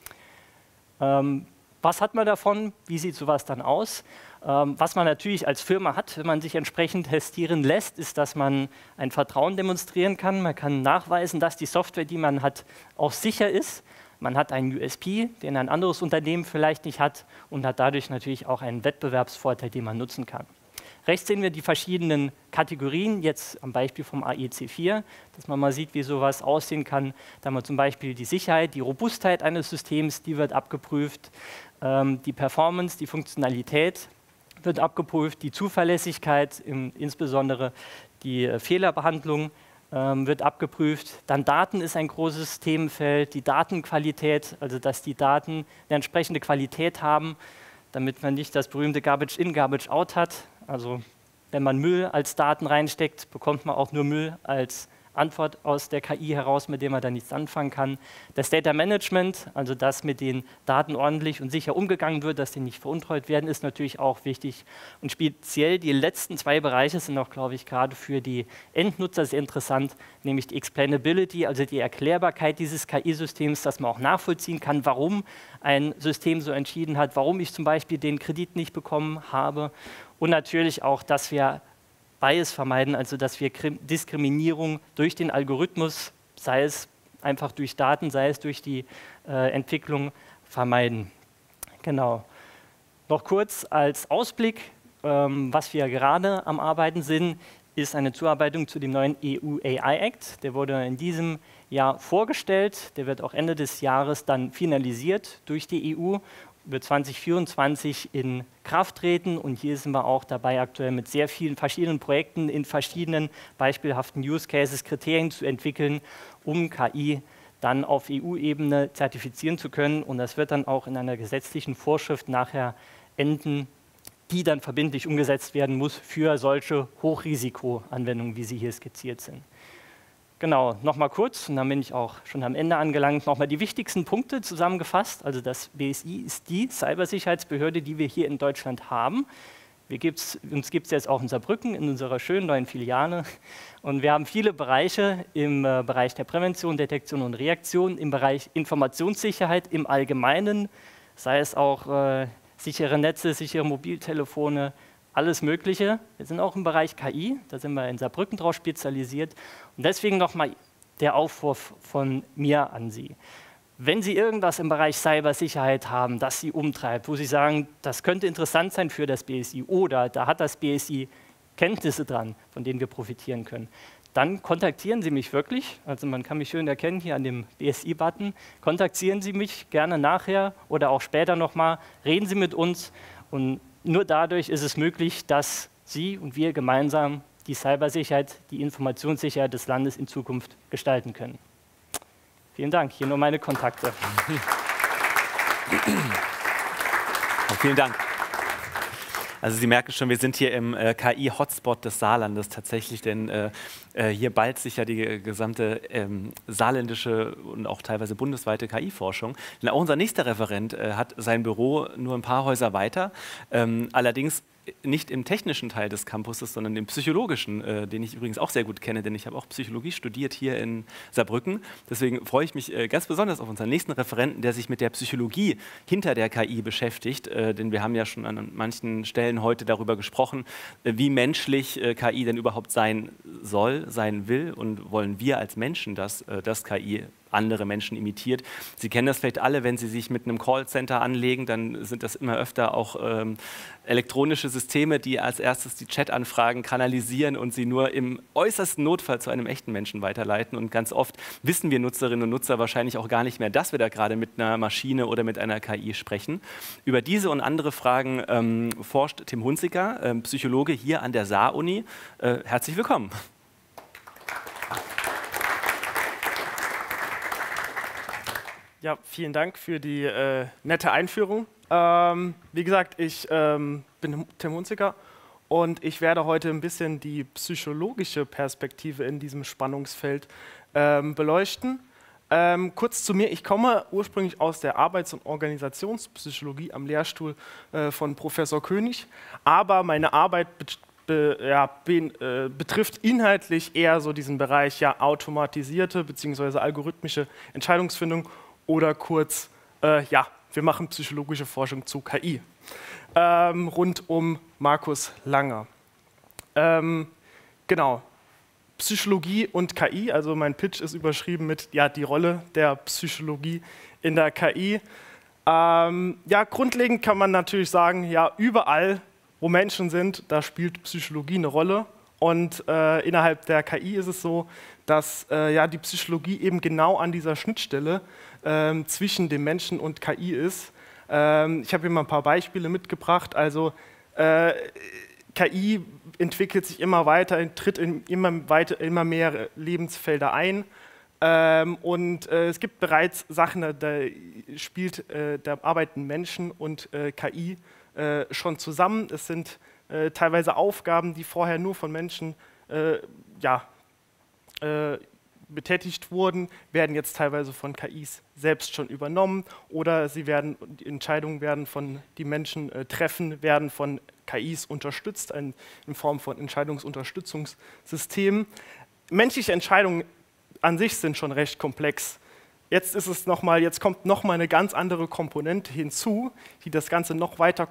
Was hat man davon? Wie sieht sowas dann aus? Was man natürlich als Firma hat, wenn man sich entsprechend testieren lässt, ist, dass man ein Vertrauen demonstrieren kann. Man kann nachweisen, dass die Software, die man hat, auch sicher ist. Man hat einen USP, den ein anderes Unternehmen vielleicht nicht hat, und hat dadurch natürlich auch einen Wettbewerbsvorteil, den man nutzen kann. Rechts sehen wir die verschiedenen Kategorien, jetzt am Beispiel vom AIC4, dass man mal sieht, wie sowas aussehen kann. Da haben wir zum Beispiel die Sicherheit, die Robustheit eines Systems, die wird abgeprüft, die Performance, die Funktionalität wird abgeprüft, die Zuverlässigkeit, insbesondere die Fehlerbehandlung wird abgeprüft. Dann Daten ist ein großes Themenfeld, die Datenqualität, also dass die Daten eine entsprechende Qualität haben, damit man nicht das berühmte Garbage-in, Garbage-out hat. Also wenn man Müll als Daten reinsteckt, bekommt man auch nur Müll als Antwort aus der KI heraus, mit der man dann nichts anfangen kann. Das Data Management, also dass mit den Daten ordentlich und sicher umgegangen wird, dass die nicht veruntreut werden, ist natürlich auch wichtig. Und speziell die letzten 2 Bereiche sind auch, glaube ich, gerade für die Endnutzer sehr interessant, nämlich die Explainability, also die Erklärbarkeit dieses KI-Systems, dass man auch nachvollziehen kann, warum ein System so entschieden hat, warum ich zum Beispiel den Kredit nicht bekommen habe. Und natürlich auch, dass wir Bias vermeiden, also dass wir Diskriminierung durch den Algorithmus, sei es einfach durch Daten, sei es durch die Entwicklung, vermeiden. Genau. Noch kurz als Ausblick, was wir gerade am Arbeiten sind, ist eine Zuarbeitung zu dem neuen EU AI Act. Der wurde in diesem Jahr vorgestellt, der wird auch Ende des Jahres dann finalisiert durch die EU, wird 2024 in Kraft treten und hier sind wir auch dabei, aktuell mit sehr vielen verschiedenen Projekten in verschiedenen beispielhaften Use Cases Kriterien zu entwickeln, um KI dann auf EU-Ebene zertifizieren zu können und das wird dann auch in einer gesetzlichen Vorschrift nachher enden, die dann verbindlich umgesetzt werden muss für solche Hochrisikoanwendungen, wie sie hier skizziert sind. Genau, nochmal kurz, und dann bin ich auch schon am Ende angelangt, nochmal die wichtigsten Punkte zusammengefasst. Also das BSI ist die Cybersicherheitsbehörde, die wir hier in Deutschland haben. Uns gibt es jetzt auch in Saarbrücken, in unserer schönen neuen Filiale. Und wir haben viele Bereiche im Bereich der Prävention, Detektion und Reaktion, im Bereich Informationssicherheit im Allgemeinen, sei es auch sichere Netze, sichere Mobiltelefone, alles Mögliche. Wir sind auch im Bereich KI, da sind wir in Saarbrücken drauf spezialisiert. Und deswegen nochmal der Aufruf von mir an Sie. Wenn Sie irgendwas im Bereich Cybersicherheit haben, das Sie umtreibt, wo Sie sagen, das könnte interessant sein für das BSI oder da hat das BSI Kenntnisse dran, von denen wir profitieren können, dann kontaktieren Sie mich wirklich. Also man kann mich schön erkennen hier an dem BSI-Button. Kontaktieren Sie mich gerne nachher oder auch später nochmal. Reden Sie mit uns und nur dadurch ist es möglich, dass Sie und wir gemeinsam die Cybersicherheit, die Informationssicherheit des Landes in Zukunft gestalten können. Vielen Dank. Hier nur meine Kontakte. Vielen Dank. Also Sie merken schon, wir sind hier im KI-Hotspot des Saarlandes tatsächlich, denn hier ballt sich ja die gesamte saarländische und auch teilweise bundesweite KI-Forschung. Denn auch unser nächster Referent hat sein Büro nur ein paar Häuser weiter, allerdings nicht im technischen Teil des Campuses, sondern im psychologischen, den ich übrigens auch sehr gut kenne, denn ich habe auch Psychologie studiert hier in Saarbrücken. Deswegen freue ich mich ganz besonders auf unseren nächsten Referenten, der sich mit der Psychologie hinter der KI beschäftigt. Denn wir haben ja schon an manchen Stellen heute darüber gesprochen, wie menschlich KI denn überhaupt sein soll, sein will und wollen wir als Menschen, dass KI andere Menschen imitiert. Sie kennen das vielleicht alle, wenn Sie sich mit einem Callcenter anlegen, dann sind das immer öfter auch elektronische Systeme, die als erstes die Chat-Anfragen kanalisieren und sie nur im äußersten Notfall zu einem echten Menschen weiterleiten. Und ganz oft wissen wir Nutzerinnen und Nutzer wahrscheinlich auch gar nicht mehr, dass wir da gerade mit einer Maschine oder mit einer KI sprechen. Über diese und andere Fragen forscht Tim Hunziker, Psychologe hier an der Saar-Uni. Herzlich willkommen. Ja, vielen Dank für die nette Einführung. Wie gesagt, ich bin Tim Hunziker und ich werde heute ein bisschen die psychologische Perspektive in diesem Spannungsfeld beleuchten. Kurz zu mir, ich komme ursprünglich aus der Arbeits- und Organisationspsychologie am Lehrstuhl von Professor König, aber meine Arbeit betrifft inhaltlich eher so diesen Bereich ja, automatisierte bzw. algorithmische Entscheidungsfindung oder kurz, wir machen psychologische Forschung zu KI, rund um Markus Langer. Genau, Psychologie und KI, also mein Pitch ist überschrieben mit die Rolle der Psychologie in der KI. Grundlegend kann man natürlich sagen, überall, wo Menschen sind, da spielt Psychologie eine Rolle. Und innerhalb der KI ist es so, dass die Psychologie eben genau an dieser Schnittstelle zwischen dem Menschen und KI ist. Ich habe hier mal ein paar Beispiele mitgebracht. Also KI entwickelt sich immer weiter, tritt in immer mehr Lebensfelder ein. Es gibt bereits Sachen, da arbeiten Menschen und KI schon zusammen. Es sind teilweise Aufgaben, die vorher nur von Menschen betätigt wurden, werden jetzt teilweise von KIs selbst schon übernommen oder die Entscheidungen werden die Menschen treffen, werden von KIs unterstützt, in Form von Entscheidungsunterstützungssystemen. Menschliche Entscheidungen an sich sind schon recht komplex. Jetzt kommt nochmal eine ganz andere Komponente hinzu, die das Ganze noch weiter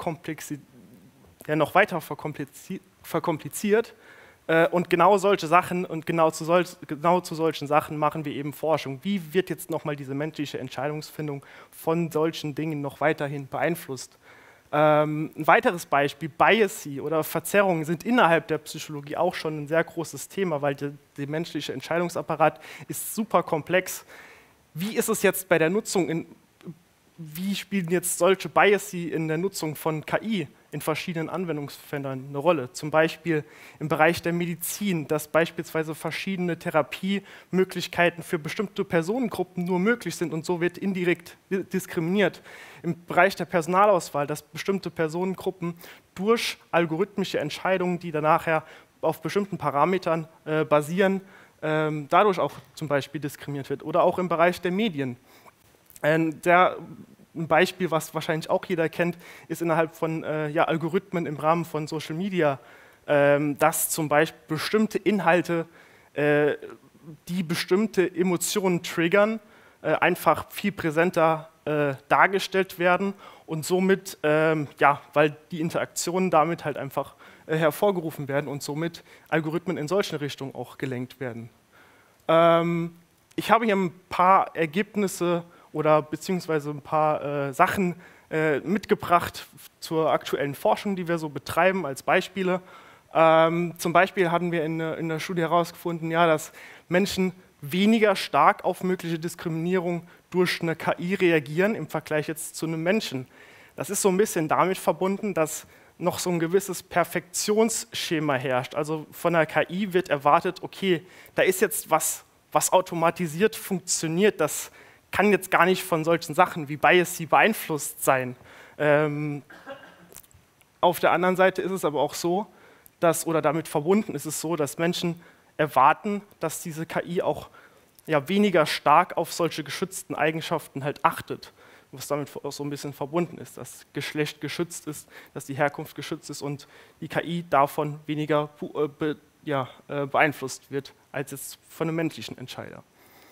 verkompliziert. Und genau solche Sachen und genau zu solchen Sachen machen wir eben Forschung. Wie wird jetzt nochmal diese menschliche Entscheidungsfindung von solchen Dingen noch weiterhin beeinflusst? Ein weiteres Beispiel, Biases oder Verzerrungen sind innerhalb der Psychologie auch schon ein sehr großes Thema, weil der menschliche Entscheidungsapparat ist super komplex. Wie ist es jetzt bei der Nutzung, wie spielen jetzt solche Biases in der Nutzung von KI in verschiedenen Anwendungsfeldern eine Rolle? Zum Beispiel im Bereich der Medizin, dass beispielsweise verschiedene Therapiemöglichkeiten für bestimmte Personengruppen nur möglich sind und so wird indirekt diskriminiert. Im Bereich der Personalauswahl, dass bestimmte Personengruppen durch algorithmische Entscheidungen, die dann nachher auf bestimmten Parametern basieren, dadurch auch zum Beispiel diskriminiert wird. Oder auch im Bereich der Medien. Ein Beispiel, was wahrscheinlich auch jeder kennt, ist innerhalb von Algorithmen im Rahmen von Social Media, dass zum Beispiel bestimmte Inhalte, die bestimmte Emotionen triggern, einfach viel präsenter dargestellt werden und somit, weil die Interaktionen damit halt einfach hervorgerufen werden und somit Algorithmen in solchen Richtungen auch gelenkt werden. Ich habe hier ein paar Ergebnisse oder beziehungsweise ein paar Sachen mitgebracht zur aktuellen Forschung, die wir so betreiben, als Beispiele. Zum Beispiel hatten wir in der Studie herausgefunden, dass Menschen weniger stark auf mögliche Diskriminierung durch eine KI reagieren im Vergleich jetzt zu einem Menschen. Das ist so ein bisschen damit verbunden, dass noch so ein gewisses Perfektionsschema herrscht. Also von der KI wird erwartet, okay, da ist jetzt was automatisiert funktioniert, das kann jetzt gar nicht von solchen Sachen wie Bias beeinflusst sein. Auf der anderen Seite ist es aber auch so, oder damit verbunden ist es so, dass Menschen erwarten, dass diese KI auch weniger stark auf solche geschützten Eigenschaften halt achtet, was damit auch so ein bisschen verbunden ist, dass Geschlecht geschützt ist, dass die Herkunft geschützt ist und die KI davon weniger beeinflusst wird als jetzt von einem menschlichen Entscheider.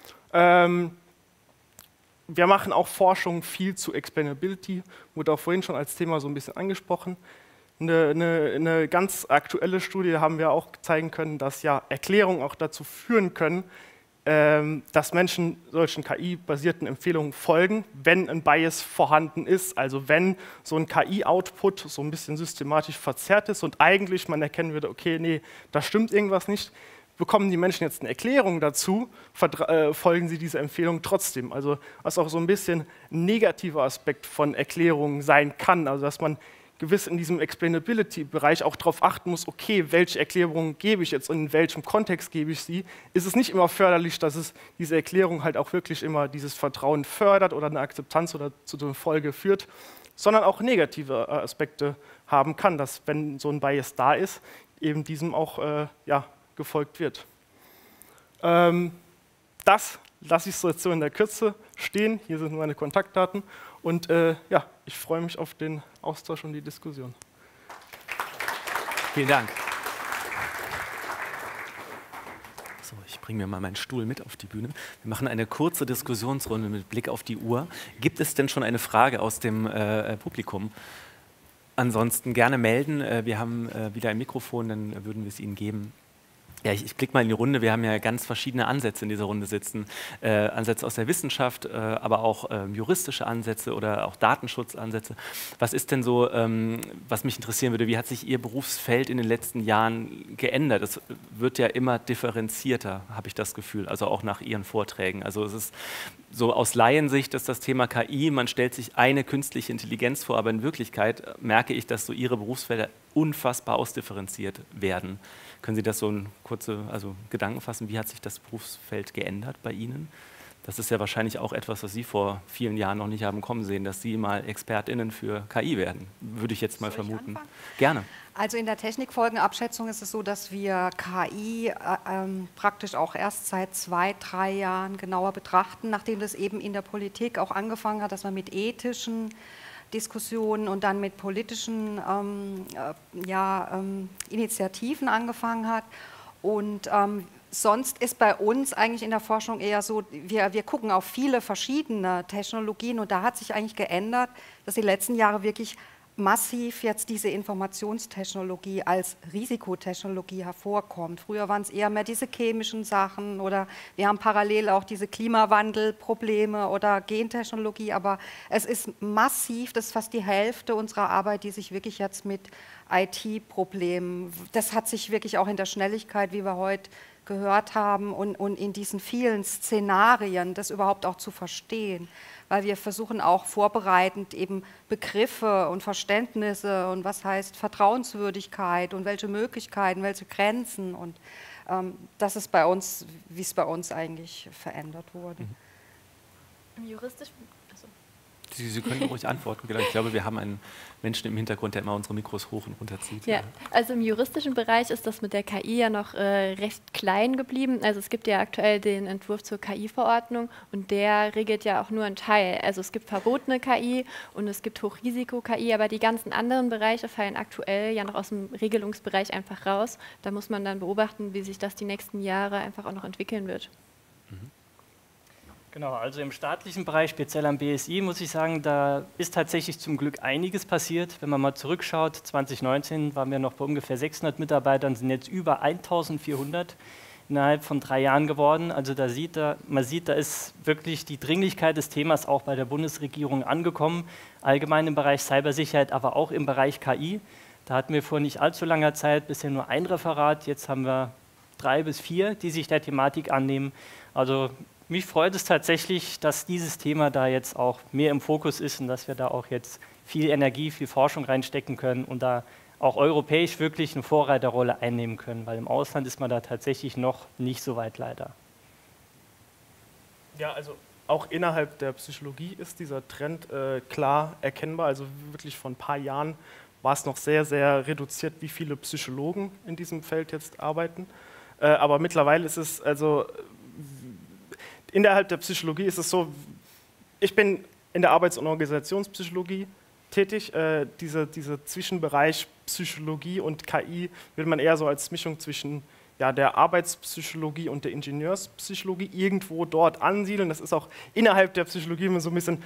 Wir machen auch Forschung viel zu Explainability, wurde auch vorhin schon als Thema so ein bisschen angesprochen. Eine ganz aktuelle Studie haben wir auch zeigen können, dass Erklärungen auch dazu führen können, dass Menschen solchen KI-basierten Empfehlungen folgen, wenn ein Bias vorhanden ist, also wenn so ein KI-Output so ein bisschen systematisch verzerrt ist und eigentlich man erkennen würde, okay, nee, da stimmt irgendwas nicht, bekommen die Menschen jetzt eine Erklärung dazu, folgen sie dieser Empfehlung trotzdem. Also was auch so ein bisschen ein negativer Aspekt von Erklärungen sein kann, also dass man gewiss in diesem Explainability-Bereich auch darauf achten muss, okay, welche Erklärungen gebe ich jetzt und in welchem Kontext gebe ich sie, ist es nicht immer förderlich, dass es diese Erklärung halt auch wirklich immer dieses Vertrauen fördert oder eine Akzeptanz oder zu einer Folge führt, sondern auch negative Aspekte haben kann, dass wenn so ein Bias da ist, eben diesem auch gefolgt wird. Das lasse ich so jetzt so in der Kürze stehen. Hier sind meine Kontaktdaten und ich freue mich auf den Austausch und die Diskussion. Vielen Dank. So, ich bringe mir mal meinen Stuhl mit auf die Bühne. Wir machen eine kurze Diskussionsrunde mit Blick auf die Uhr. Gibt es denn schon eine Frage aus dem Publikum? Ansonsten gerne melden. Wir haben wieder ein Mikrofon, dann würden wir es Ihnen geben. Ja, ich blicke mal in die Runde. Wir haben ja ganz verschiedene Ansätze in dieser Runde sitzen. Ansätze aus der Wissenschaft, aber auch juristische Ansätze oder auch Datenschutzansätze. Was ist denn so, was mich interessieren würde, wie hat sich Ihr Berufsfeld in den letzten Jahren geändert? Es wird ja immer differenzierter, habe ich das Gefühl, also auch nach Ihren Vorträgen. Also es ist so aus Laiensicht ist das Thema KI, man stellt sich eine künstliche Intelligenz vor, aber in Wirklichkeit merke ich, dass so Ihre Berufsfelder unfassbar ausdifferenziert werden. Können Sie das so ein kurze Gedanken fassen? Wie hat sich das Berufsfeld geändert bei Ihnen? Das ist ja wahrscheinlich auch etwas, was Sie vor vielen Jahren noch nicht haben kommen sehen, dass Sie mal ExpertInnen für KI werden, würde ich jetzt mal vermuten. Gerne. Also in der Technikfolgenabschätzung ist es so, dass wir KI praktisch auch erst seit 2, 3 Jahren genauer betrachten, nachdem das eben in der Politik auch angefangen hat, dass man mit ethischen Diskussionen und dann mit politischen Initiativen angefangen hat. Und sonst ist bei uns eigentlich in der Forschung eher so, wir gucken auf viele verschiedene Technologien und da hat sich eigentlich geändert, dass die letzten Jahre wirklich massiv jetzt diese Informationstechnologie als Risikotechnologie hervorkommt. Früher waren es eher mehr diese chemischen Sachen oder wir haben parallel auch diese Klimawandelprobleme oder Gentechnologie, aber es ist massiv, das ist fast die Hälfte unserer Arbeit, die sich wirklich jetzt mit IT-Problemen, das hat sich wirklich auch in der Schnelligkeit, wie wir heute gehört haben und in diesen vielen Szenarien, das überhaupt auch zu verstehen, weil wir versuchen auch vorbereitend eben Begriffe und Verständnisse und was heißt Vertrauenswürdigkeit und welche Möglichkeiten, welche Grenzen und das ist bei uns, wie es bei uns eigentlich verändert wurde. Im juristischen... Achso. Sie können ruhig antworten. Ich glaube, wir haben einen Menschen im Hintergrund, der immer unsere Mikros hoch und runter zieht. Ja, also im juristischen Bereich ist das mit der KI ja noch recht klein geblieben. Also es gibt ja aktuell den Entwurf zur KI-Verordnung und der regelt ja auch nur einen Teil. Also es gibt verbotene KI und es gibt Hochrisiko-KI, aber die ganzen anderen Bereiche fallen aktuell ja noch aus dem Regelungsbereich einfach raus. Da muss man dann beobachten, wie sich das die nächsten Jahre einfach auch noch entwickeln wird. Genau, also im staatlichen Bereich, speziell am BSI, muss ich sagen, da ist tatsächlich zum Glück einiges passiert. Wenn man mal zurückschaut, 2019 waren wir noch bei ungefähr 600 Mitarbeitern, sind jetzt über 1400 innerhalb von 3 Jahren geworden. Also man sieht, da ist wirklich die Dringlichkeit des Themas auch bei der Bundesregierung angekommen, allgemein im Bereich Cybersicherheit, aber auch im Bereich KI. Da hatten wir vor nicht allzu langer Zeit bisher nur ein Referat, jetzt haben wir 3 bis 4, die sich der Thematik annehmen. Also mich freut es tatsächlich, dass dieses Thema da jetzt auch mehr im Fokus ist und dass wir da auch jetzt viel Energie, viel Forschung reinstecken können und da auch europäisch wirklich eine Vorreiterrolle einnehmen können, weil im Ausland ist man da tatsächlich noch nicht so weit leider. Ja, also auch innerhalb der Psychologie ist dieser Trend klar erkennbar. Also wirklich vor ein paar Jahren war es noch sehr, sehr reduziert, wie viele Psychologen in diesem Feld jetzt arbeiten. Aber mittlerweile ist es also innerhalb der Psychologie ist es so, ich bin in der Arbeits- und Organisationspsychologie tätig. Dieser Zwischenbereich Psychologie und KI will man eher so als Mischung zwischen der Arbeitspsychologie und der Ingenieurspsychologie irgendwo dort ansiedeln. Das ist auch innerhalb der Psychologie immer so ein bisschen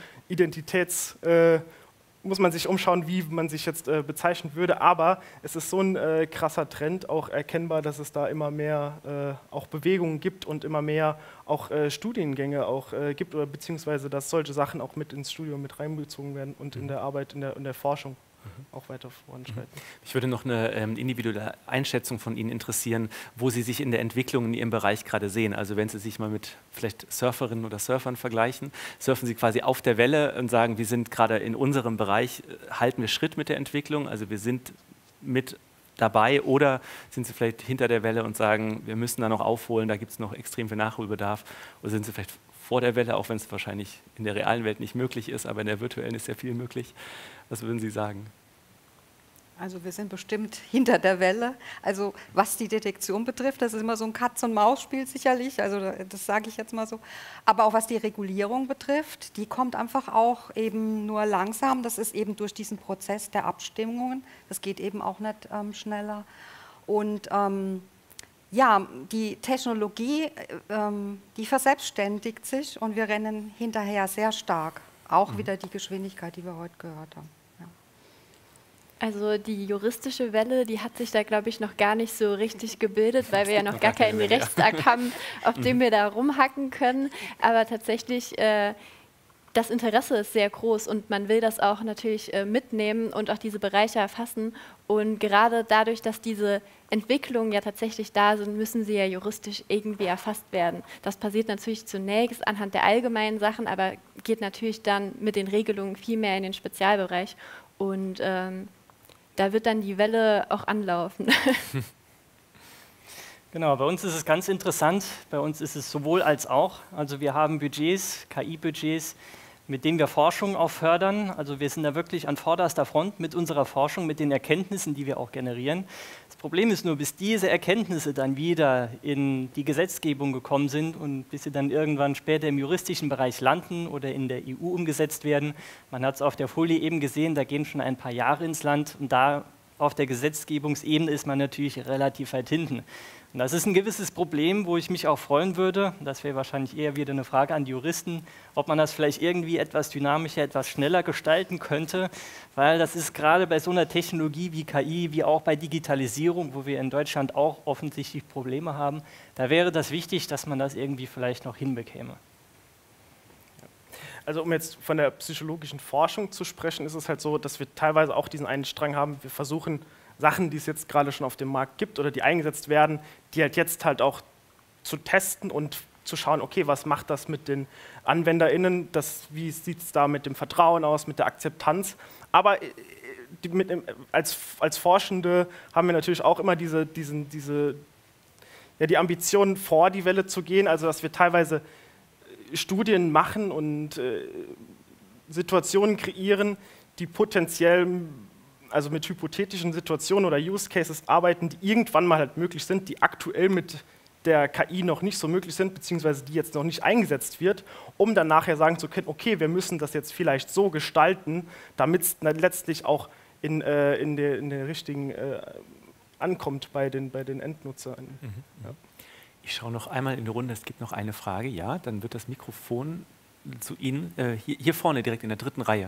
muss man sich umschauen, wie man sich jetzt bezeichnen würde, aber es ist so ein krasser Trend auch erkennbar, dass es da immer mehr auch Bewegungen gibt und immer mehr auch Studiengänge auch gibt oder beziehungsweise, dass solche Sachen auch mit ins Studium mit reinbezogen werden und in der Arbeit, in der Forschung auch weiter voranschreiten. Mich würde noch eine individuelle Einschätzung von Ihnen interessieren, wo Sie sich in der Entwicklung in Ihrem Bereich gerade sehen. Also wenn Sie sich mal mit vielleicht Surferinnen oder Surfern vergleichen, surfen Sie quasi auf der Welle und sagen, wir sind gerade in unserem Bereich, halten wir Schritt mit der Entwicklung, also wir sind mit dabei, oder sind Sie vielleicht hinter der Welle und sagen, wir müssen da noch aufholen, da gibt es noch extrem viel Nachholbedarf, oder sind Sie vielleicht vor der Welle, auch wenn es wahrscheinlich in der realen Welt nicht möglich ist, aber in der virtuellen ist ja viel möglich. Was würden Sie sagen? Also wir sind bestimmt hinter der Welle. Also was die Detektion betrifft, das ist immer so ein Katz-und-Maus-Spiel sicherlich, also das sage ich jetzt mal so. Aber auch was die Regulierung betrifft, die kommt einfach auch eben nur langsam. Das ist eben durch diesen Prozess der Abstimmungen. Das geht eben auch nicht schneller. Und ja, die Technologie, die verselbstständigt sich und wir rennen hinterher sehr stark. Auch wieder die Geschwindigkeit, die wir heute gehört haben. Ja. Also die juristische Welle, die hat sich da, glaube ich, noch gar nicht so richtig gebildet, weil wir ja noch gar keinen Rechtsakt haben, auf dem wir da rumhacken können. Aber tatsächlich, das Interesse ist sehr groß und man will das auch natürlich mitnehmen und auch diese Bereiche erfassen. Und gerade dadurch, dass diese Entwicklungen ja tatsächlich da sind, müssen sie ja juristisch irgendwie erfasst werden. Das passiert natürlich zunächst anhand der allgemeinen Sachen, aber geht natürlich dann mit den Regelungen viel mehr in den Spezialbereich. Und da wird dann die Welle auch anlaufen. Genau, bei uns ist es ganz interessant. Bei uns ist es sowohl als auch. Also wir haben Budgets, KI-Budgets, mit denen wir Forschung auch fördern. Also wir sind da wirklich an vorderster Front mit unserer Forschung, mit den Erkenntnissen, die wir auch generieren. Das Problem ist nur, bis diese Erkenntnisse dann wieder in die Gesetzgebung gekommen sind und bis sie dann irgendwann später im juristischen Bereich landen oder in der EU umgesetzt werden. Man hat es auf der Folie eben gesehen, da gehen schon ein paar Jahre ins Land und da auf der Gesetzgebungsebene ist man natürlich relativ weit hinten. Und das ist ein gewisses Problem, wo ich mich auch freuen würde, das wäre wahrscheinlich eher wieder eine Frage an die Juristen, ob man das vielleicht irgendwie etwas dynamischer, etwas schneller gestalten könnte, weil das ist gerade bei so einer Technologie wie KI, wie auch bei Digitalisierung, wo wir in Deutschland auch offensichtlich Probleme haben, da wäre das wichtig, dass man das irgendwie vielleicht noch hinbekäme. Also um jetzt von der psychologischen Forschung zu sprechen, ist es halt so, dass wir teilweise auch diesen einen Strang haben, wir versuchen Sachen, die es jetzt gerade schon auf dem Markt gibt oder die eingesetzt werden, die halt jetzt halt auch zu testen und zu schauen, okay, was macht das mit den AnwenderInnen, wie sieht es da mit dem Vertrauen aus, mit der Akzeptanz. Aber als Forschende haben wir natürlich auch immer die Ambition, vor die Welle zu gehen, also dass wir teilweise Studien machen und Situationen kreieren, die potenziell, also mit hypothetischen Situationen oder Use Cases arbeiten, die irgendwann mal halt möglich sind, die aktuell mit der KI noch nicht so möglich sind, beziehungsweise die jetzt noch nicht eingesetzt wird, um dann nachher sagen zu können, okay, wir müssen das jetzt vielleicht so gestalten, damit es letztlich auch in der richtigen ankommt bei den Endnutzern. Ja. Ich schaue noch einmal in die Runde, es gibt noch eine Frage. Ja, dann wird das Mikrofon zu Ihnen, hier vorne direkt in der dritten Reihe.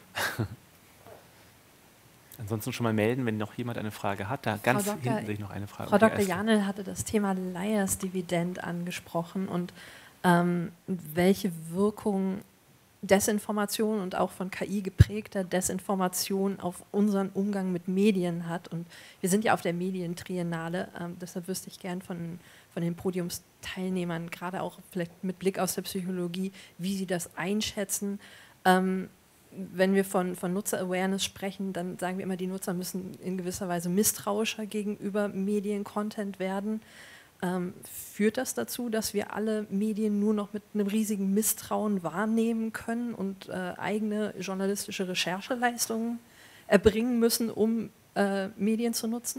Ansonsten schon mal melden, wenn noch jemand eine Frage hat. Da ganz hinten sehe ich noch eine Frage. Frau Dr. Janel hatte das Thema Liars-Dividend angesprochen und welche Wirkung Desinformation und auch von KI geprägter Desinformation auf unseren Umgang mit Medien hat. Und wir sind ja auf der Medientriennale, deshalb wüsste ich gern von den Podiumsteilnehmern, gerade auch vielleicht mit Blick aus der Psychologie, wie sie das einschätzen. Wenn wir von Nutzer-Awareness sprechen, dann sagen wir immer, die Nutzer müssen in gewisser Weise misstrauischer gegenüber Medien-Content werden. Führt das dazu, dass wir alle Medien nur noch mit einem riesigen Misstrauen wahrnehmen können und eigene journalistische Rechercheleistungen erbringen müssen, um Medien zu nutzen?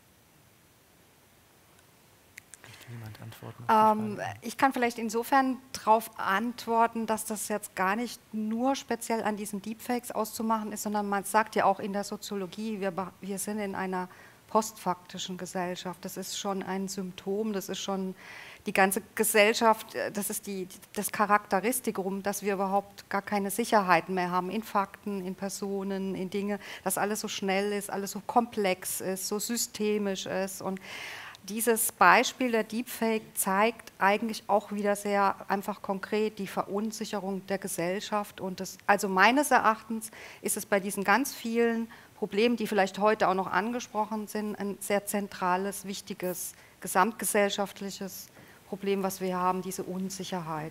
Ich kann vielleicht insofern darauf antworten, dass das jetzt gar nicht nur speziell an diesen Deepfakes auszumachen ist, sondern man sagt ja auch in der Soziologie, wir sind in einer postfaktischen Gesellschaft. Das ist schon ein Symptom, das ist schon die ganze Gesellschaft, das ist das Charakteristikum, dass wir überhaupt gar keine Sicherheiten mehr haben in Fakten, in Personen, in Dinge, dass alles so schnell ist, alles so komplex ist, so systemisch ist. Und dieses Beispiel der Deepfake zeigt eigentlich auch wieder sehr einfach konkret die Verunsicherung der Gesellschaft. Und also meines Erachtens ist es bei diesen ganz vielen Problemen, die vielleicht heute auch noch angesprochen sind, ein sehr zentrales, wichtiges, gesamtgesellschaftliches Problem, was wir haben, diese Unsicherheit.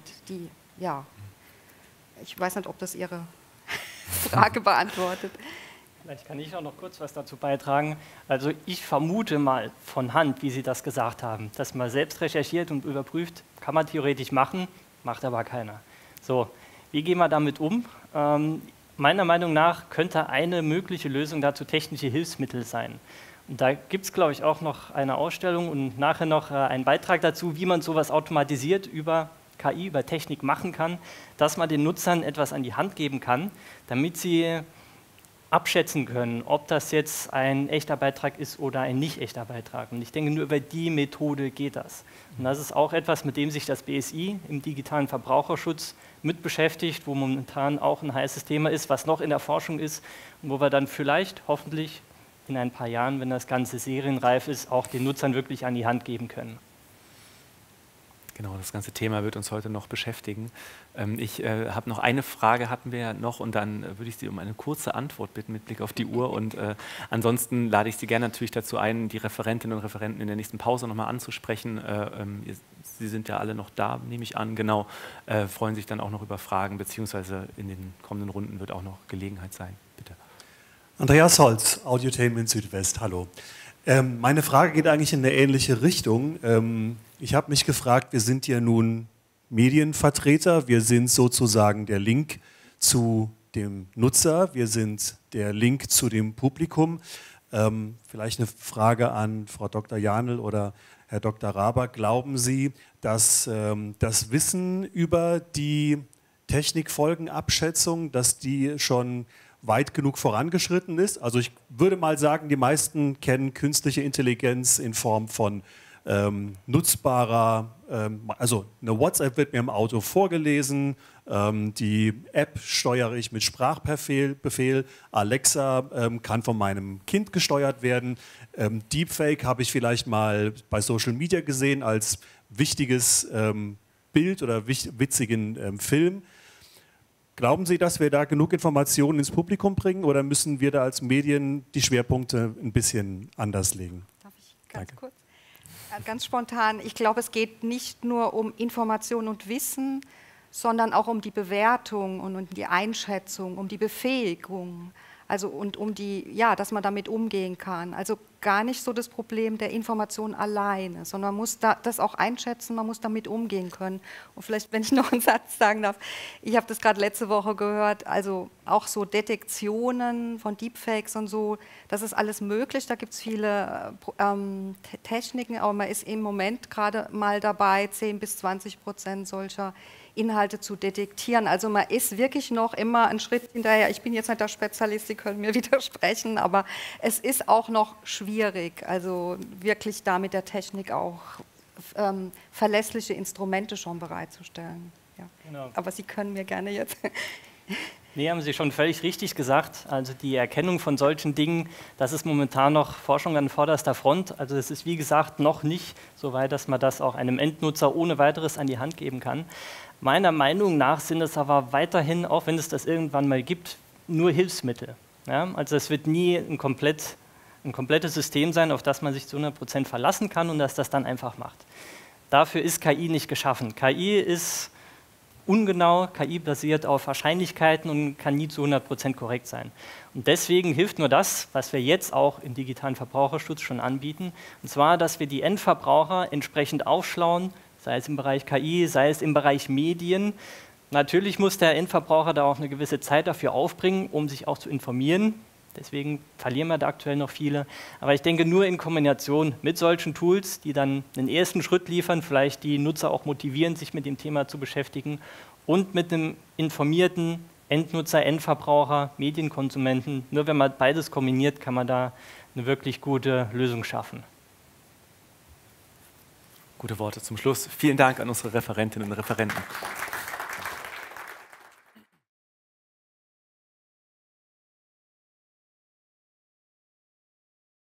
Ich weiß nicht, ob das Ihre Frage beantwortet. Vielleicht kann ich auch noch kurz was dazu beitragen. Also ich vermute mal von Hand, wie Sie das gesagt haben, dass man selbst recherchiert und überprüft, kann man theoretisch machen, macht aber keiner. So, wie gehen wir damit um? Meiner Meinung nach könnte eine mögliche Lösung dazu technische Hilfsmittel sein. Und da gibt es, glaube ich, auch noch eine Ausstellung und nachher noch einen Beitrag dazu, wie man sowas automatisiert über KI, über Technik machen kann, dass man den Nutzern etwas an die Hand geben kann, damit sie abschätzen können, ob das jetzt ein echter Beitrag ist oder ein nicht echter Beitrag. Und ich denke, nur über die Methode geht das. Und das ist auch etwas, mit dem sich das BSI im digitalen Verbraucherschutz mit beschäftigt, wo momentan auch ein heißes Thema ist, was noch in der Forschung ist und wo wir dann vielleicht, hoffentlich in ein paar Jahren, wenn das Ganze serienreif ist, auch den Nutzern wirklich an die Hand geben können. Genau, das ganze Thema wird uns heute noch beschäftigen. Ich habe noch eine Frage, hatten wir ja noch, und dann würde ich Sie um eine kurze Antwort bitten mit Blick auf die Uhr. Und ansonsten lade ich Sie gerne natürlich dazu ein, die Referentinnen und Referenten in der nächsten Pause nochmal anzusprechen. Sie sind ja alle noch da, nehme ich an, genau. Freuen sich dann auch noch über Fragen, beziehungsweise in den kommenden Runden wird auch noch Gelegenheit sein. Bitte. Andreas Holz, Audiotainment Südwest, hallo. Meine Frage geht eigentlich in eine ähnliche Richtung. Ich habe mich gefragt, wir sind ja nun Medienvertreter, wir sind sozusagen der Link zu dem Nutzer, wir sind der Link zu dem Publikum. Vielleicht eine Frage an Frau Dr. Janel oder Herr Dr. Raber. Glauben Sie, dass das Wissen über die Technikfolgenabschätzung, dass die schon weit genug vorangeschritten ist? Also ich würde mal sagen, die meisten kennen künstliche Intelligenz in Form von nutzbarer, also eine WhatsApp wird mir im Auto vorgelesen, die App steuere ich mit Sprachbefehl, Alexa kann von meinem Kind gesteuert werden, Deepfake habe ich vielleicht mal bei Social Media gesehen als wichtiges Bild oder witzigen Film. Glauben Sie, dass wir da genug Informationen ins Publikum bringen oder müssen wir da als Medien die Schwerpunkte ein bisschen anders legen? Darf ich ganz kurz? Ganz spontan, ich glaube, es geht nicht nur um Information und Wissen, sondern auch um die Bewertung und um die Einschätzung, um die Befähigung. Also und um die, ja, dass man damit umgehen kann. Also gar nicht so das Problem der Information alleine, sondern man muss das auch einschätzen, man muss damit umgehen können. Und vielleicht, wenn ich noch einen Satz sagen darf, ich habe das gerade letzte Woche gehört, also auch so Detektionen von Deepfakes und so, das ist alles möglich, da gibt es viele Techniken, aber man ist im Moment gerade mal dabei, 10-20% solcher Inhalte zu detektieren. Also man ist wirklich noch immer einen Schritt hinterher. Ich bin jetzt nicht der Spezialist, Sie können mir widersprechen, aber es ist auch noch schwierig, also wirklich da mit der Technik auch verlässliche Instrumente schon bereitzustellen. Ja. Genau. Aber Sie können mir gerne jetzt... Nee, haben Sie schon völlig richtig gesagt. Also die Erkennung von solchen Dingen, das ist momentan noch Forschung an vorderster Front. Also es ist, wie gesagt, noch nicht so weit, dass man das auch einem Endnutzer ohne weiteres an die Hand geben kann. Meiner Meinung nach sind es aber weiterhin, auch wenn es das irgendwann mal gibt, nur Hilfsmittel. Ja? Also es wird nie ein komplettes System sein, auf das man sich zu 100% verlassen kann und das dann einfach macht. Dafür ist KI nicht geschaffen. KI ist ungenau, KI basiert auf Wahrscheinlichkeiten und kann nie zu 100% korrekt sein. Und deswegen hilft nur das, was wir jetzt auch im digitalen Verbraucherschutz schon anbieten, und zwar, dass wir die Endverbraucher entsprechend aufschlauen, sei es im Bereich KI, sei es im Bereich Medien. Natürlich muss der Endverbraucher da auch eine gewisse Zeit dafür aufbringen, um sich auch zu informieren. Deswegen verlieren wir da aktuell noch viele. Aber ich denke, nur in Kombination mit solchen Tools, die dann einen ersten Schritt liefern, vielleicht die Nutzer auch motivieren, sich mit dem Thema zu beschäftigen und mit einem informierten Endnutzer, Endverbraucher, Medienkonsumenten. Nur wenn man beides kombiniert, kann man da eine wirklich gute Lösung schaffen. Gute Worte zum Schluss. Vielen Dank an unsere Referentinnen und Referenten.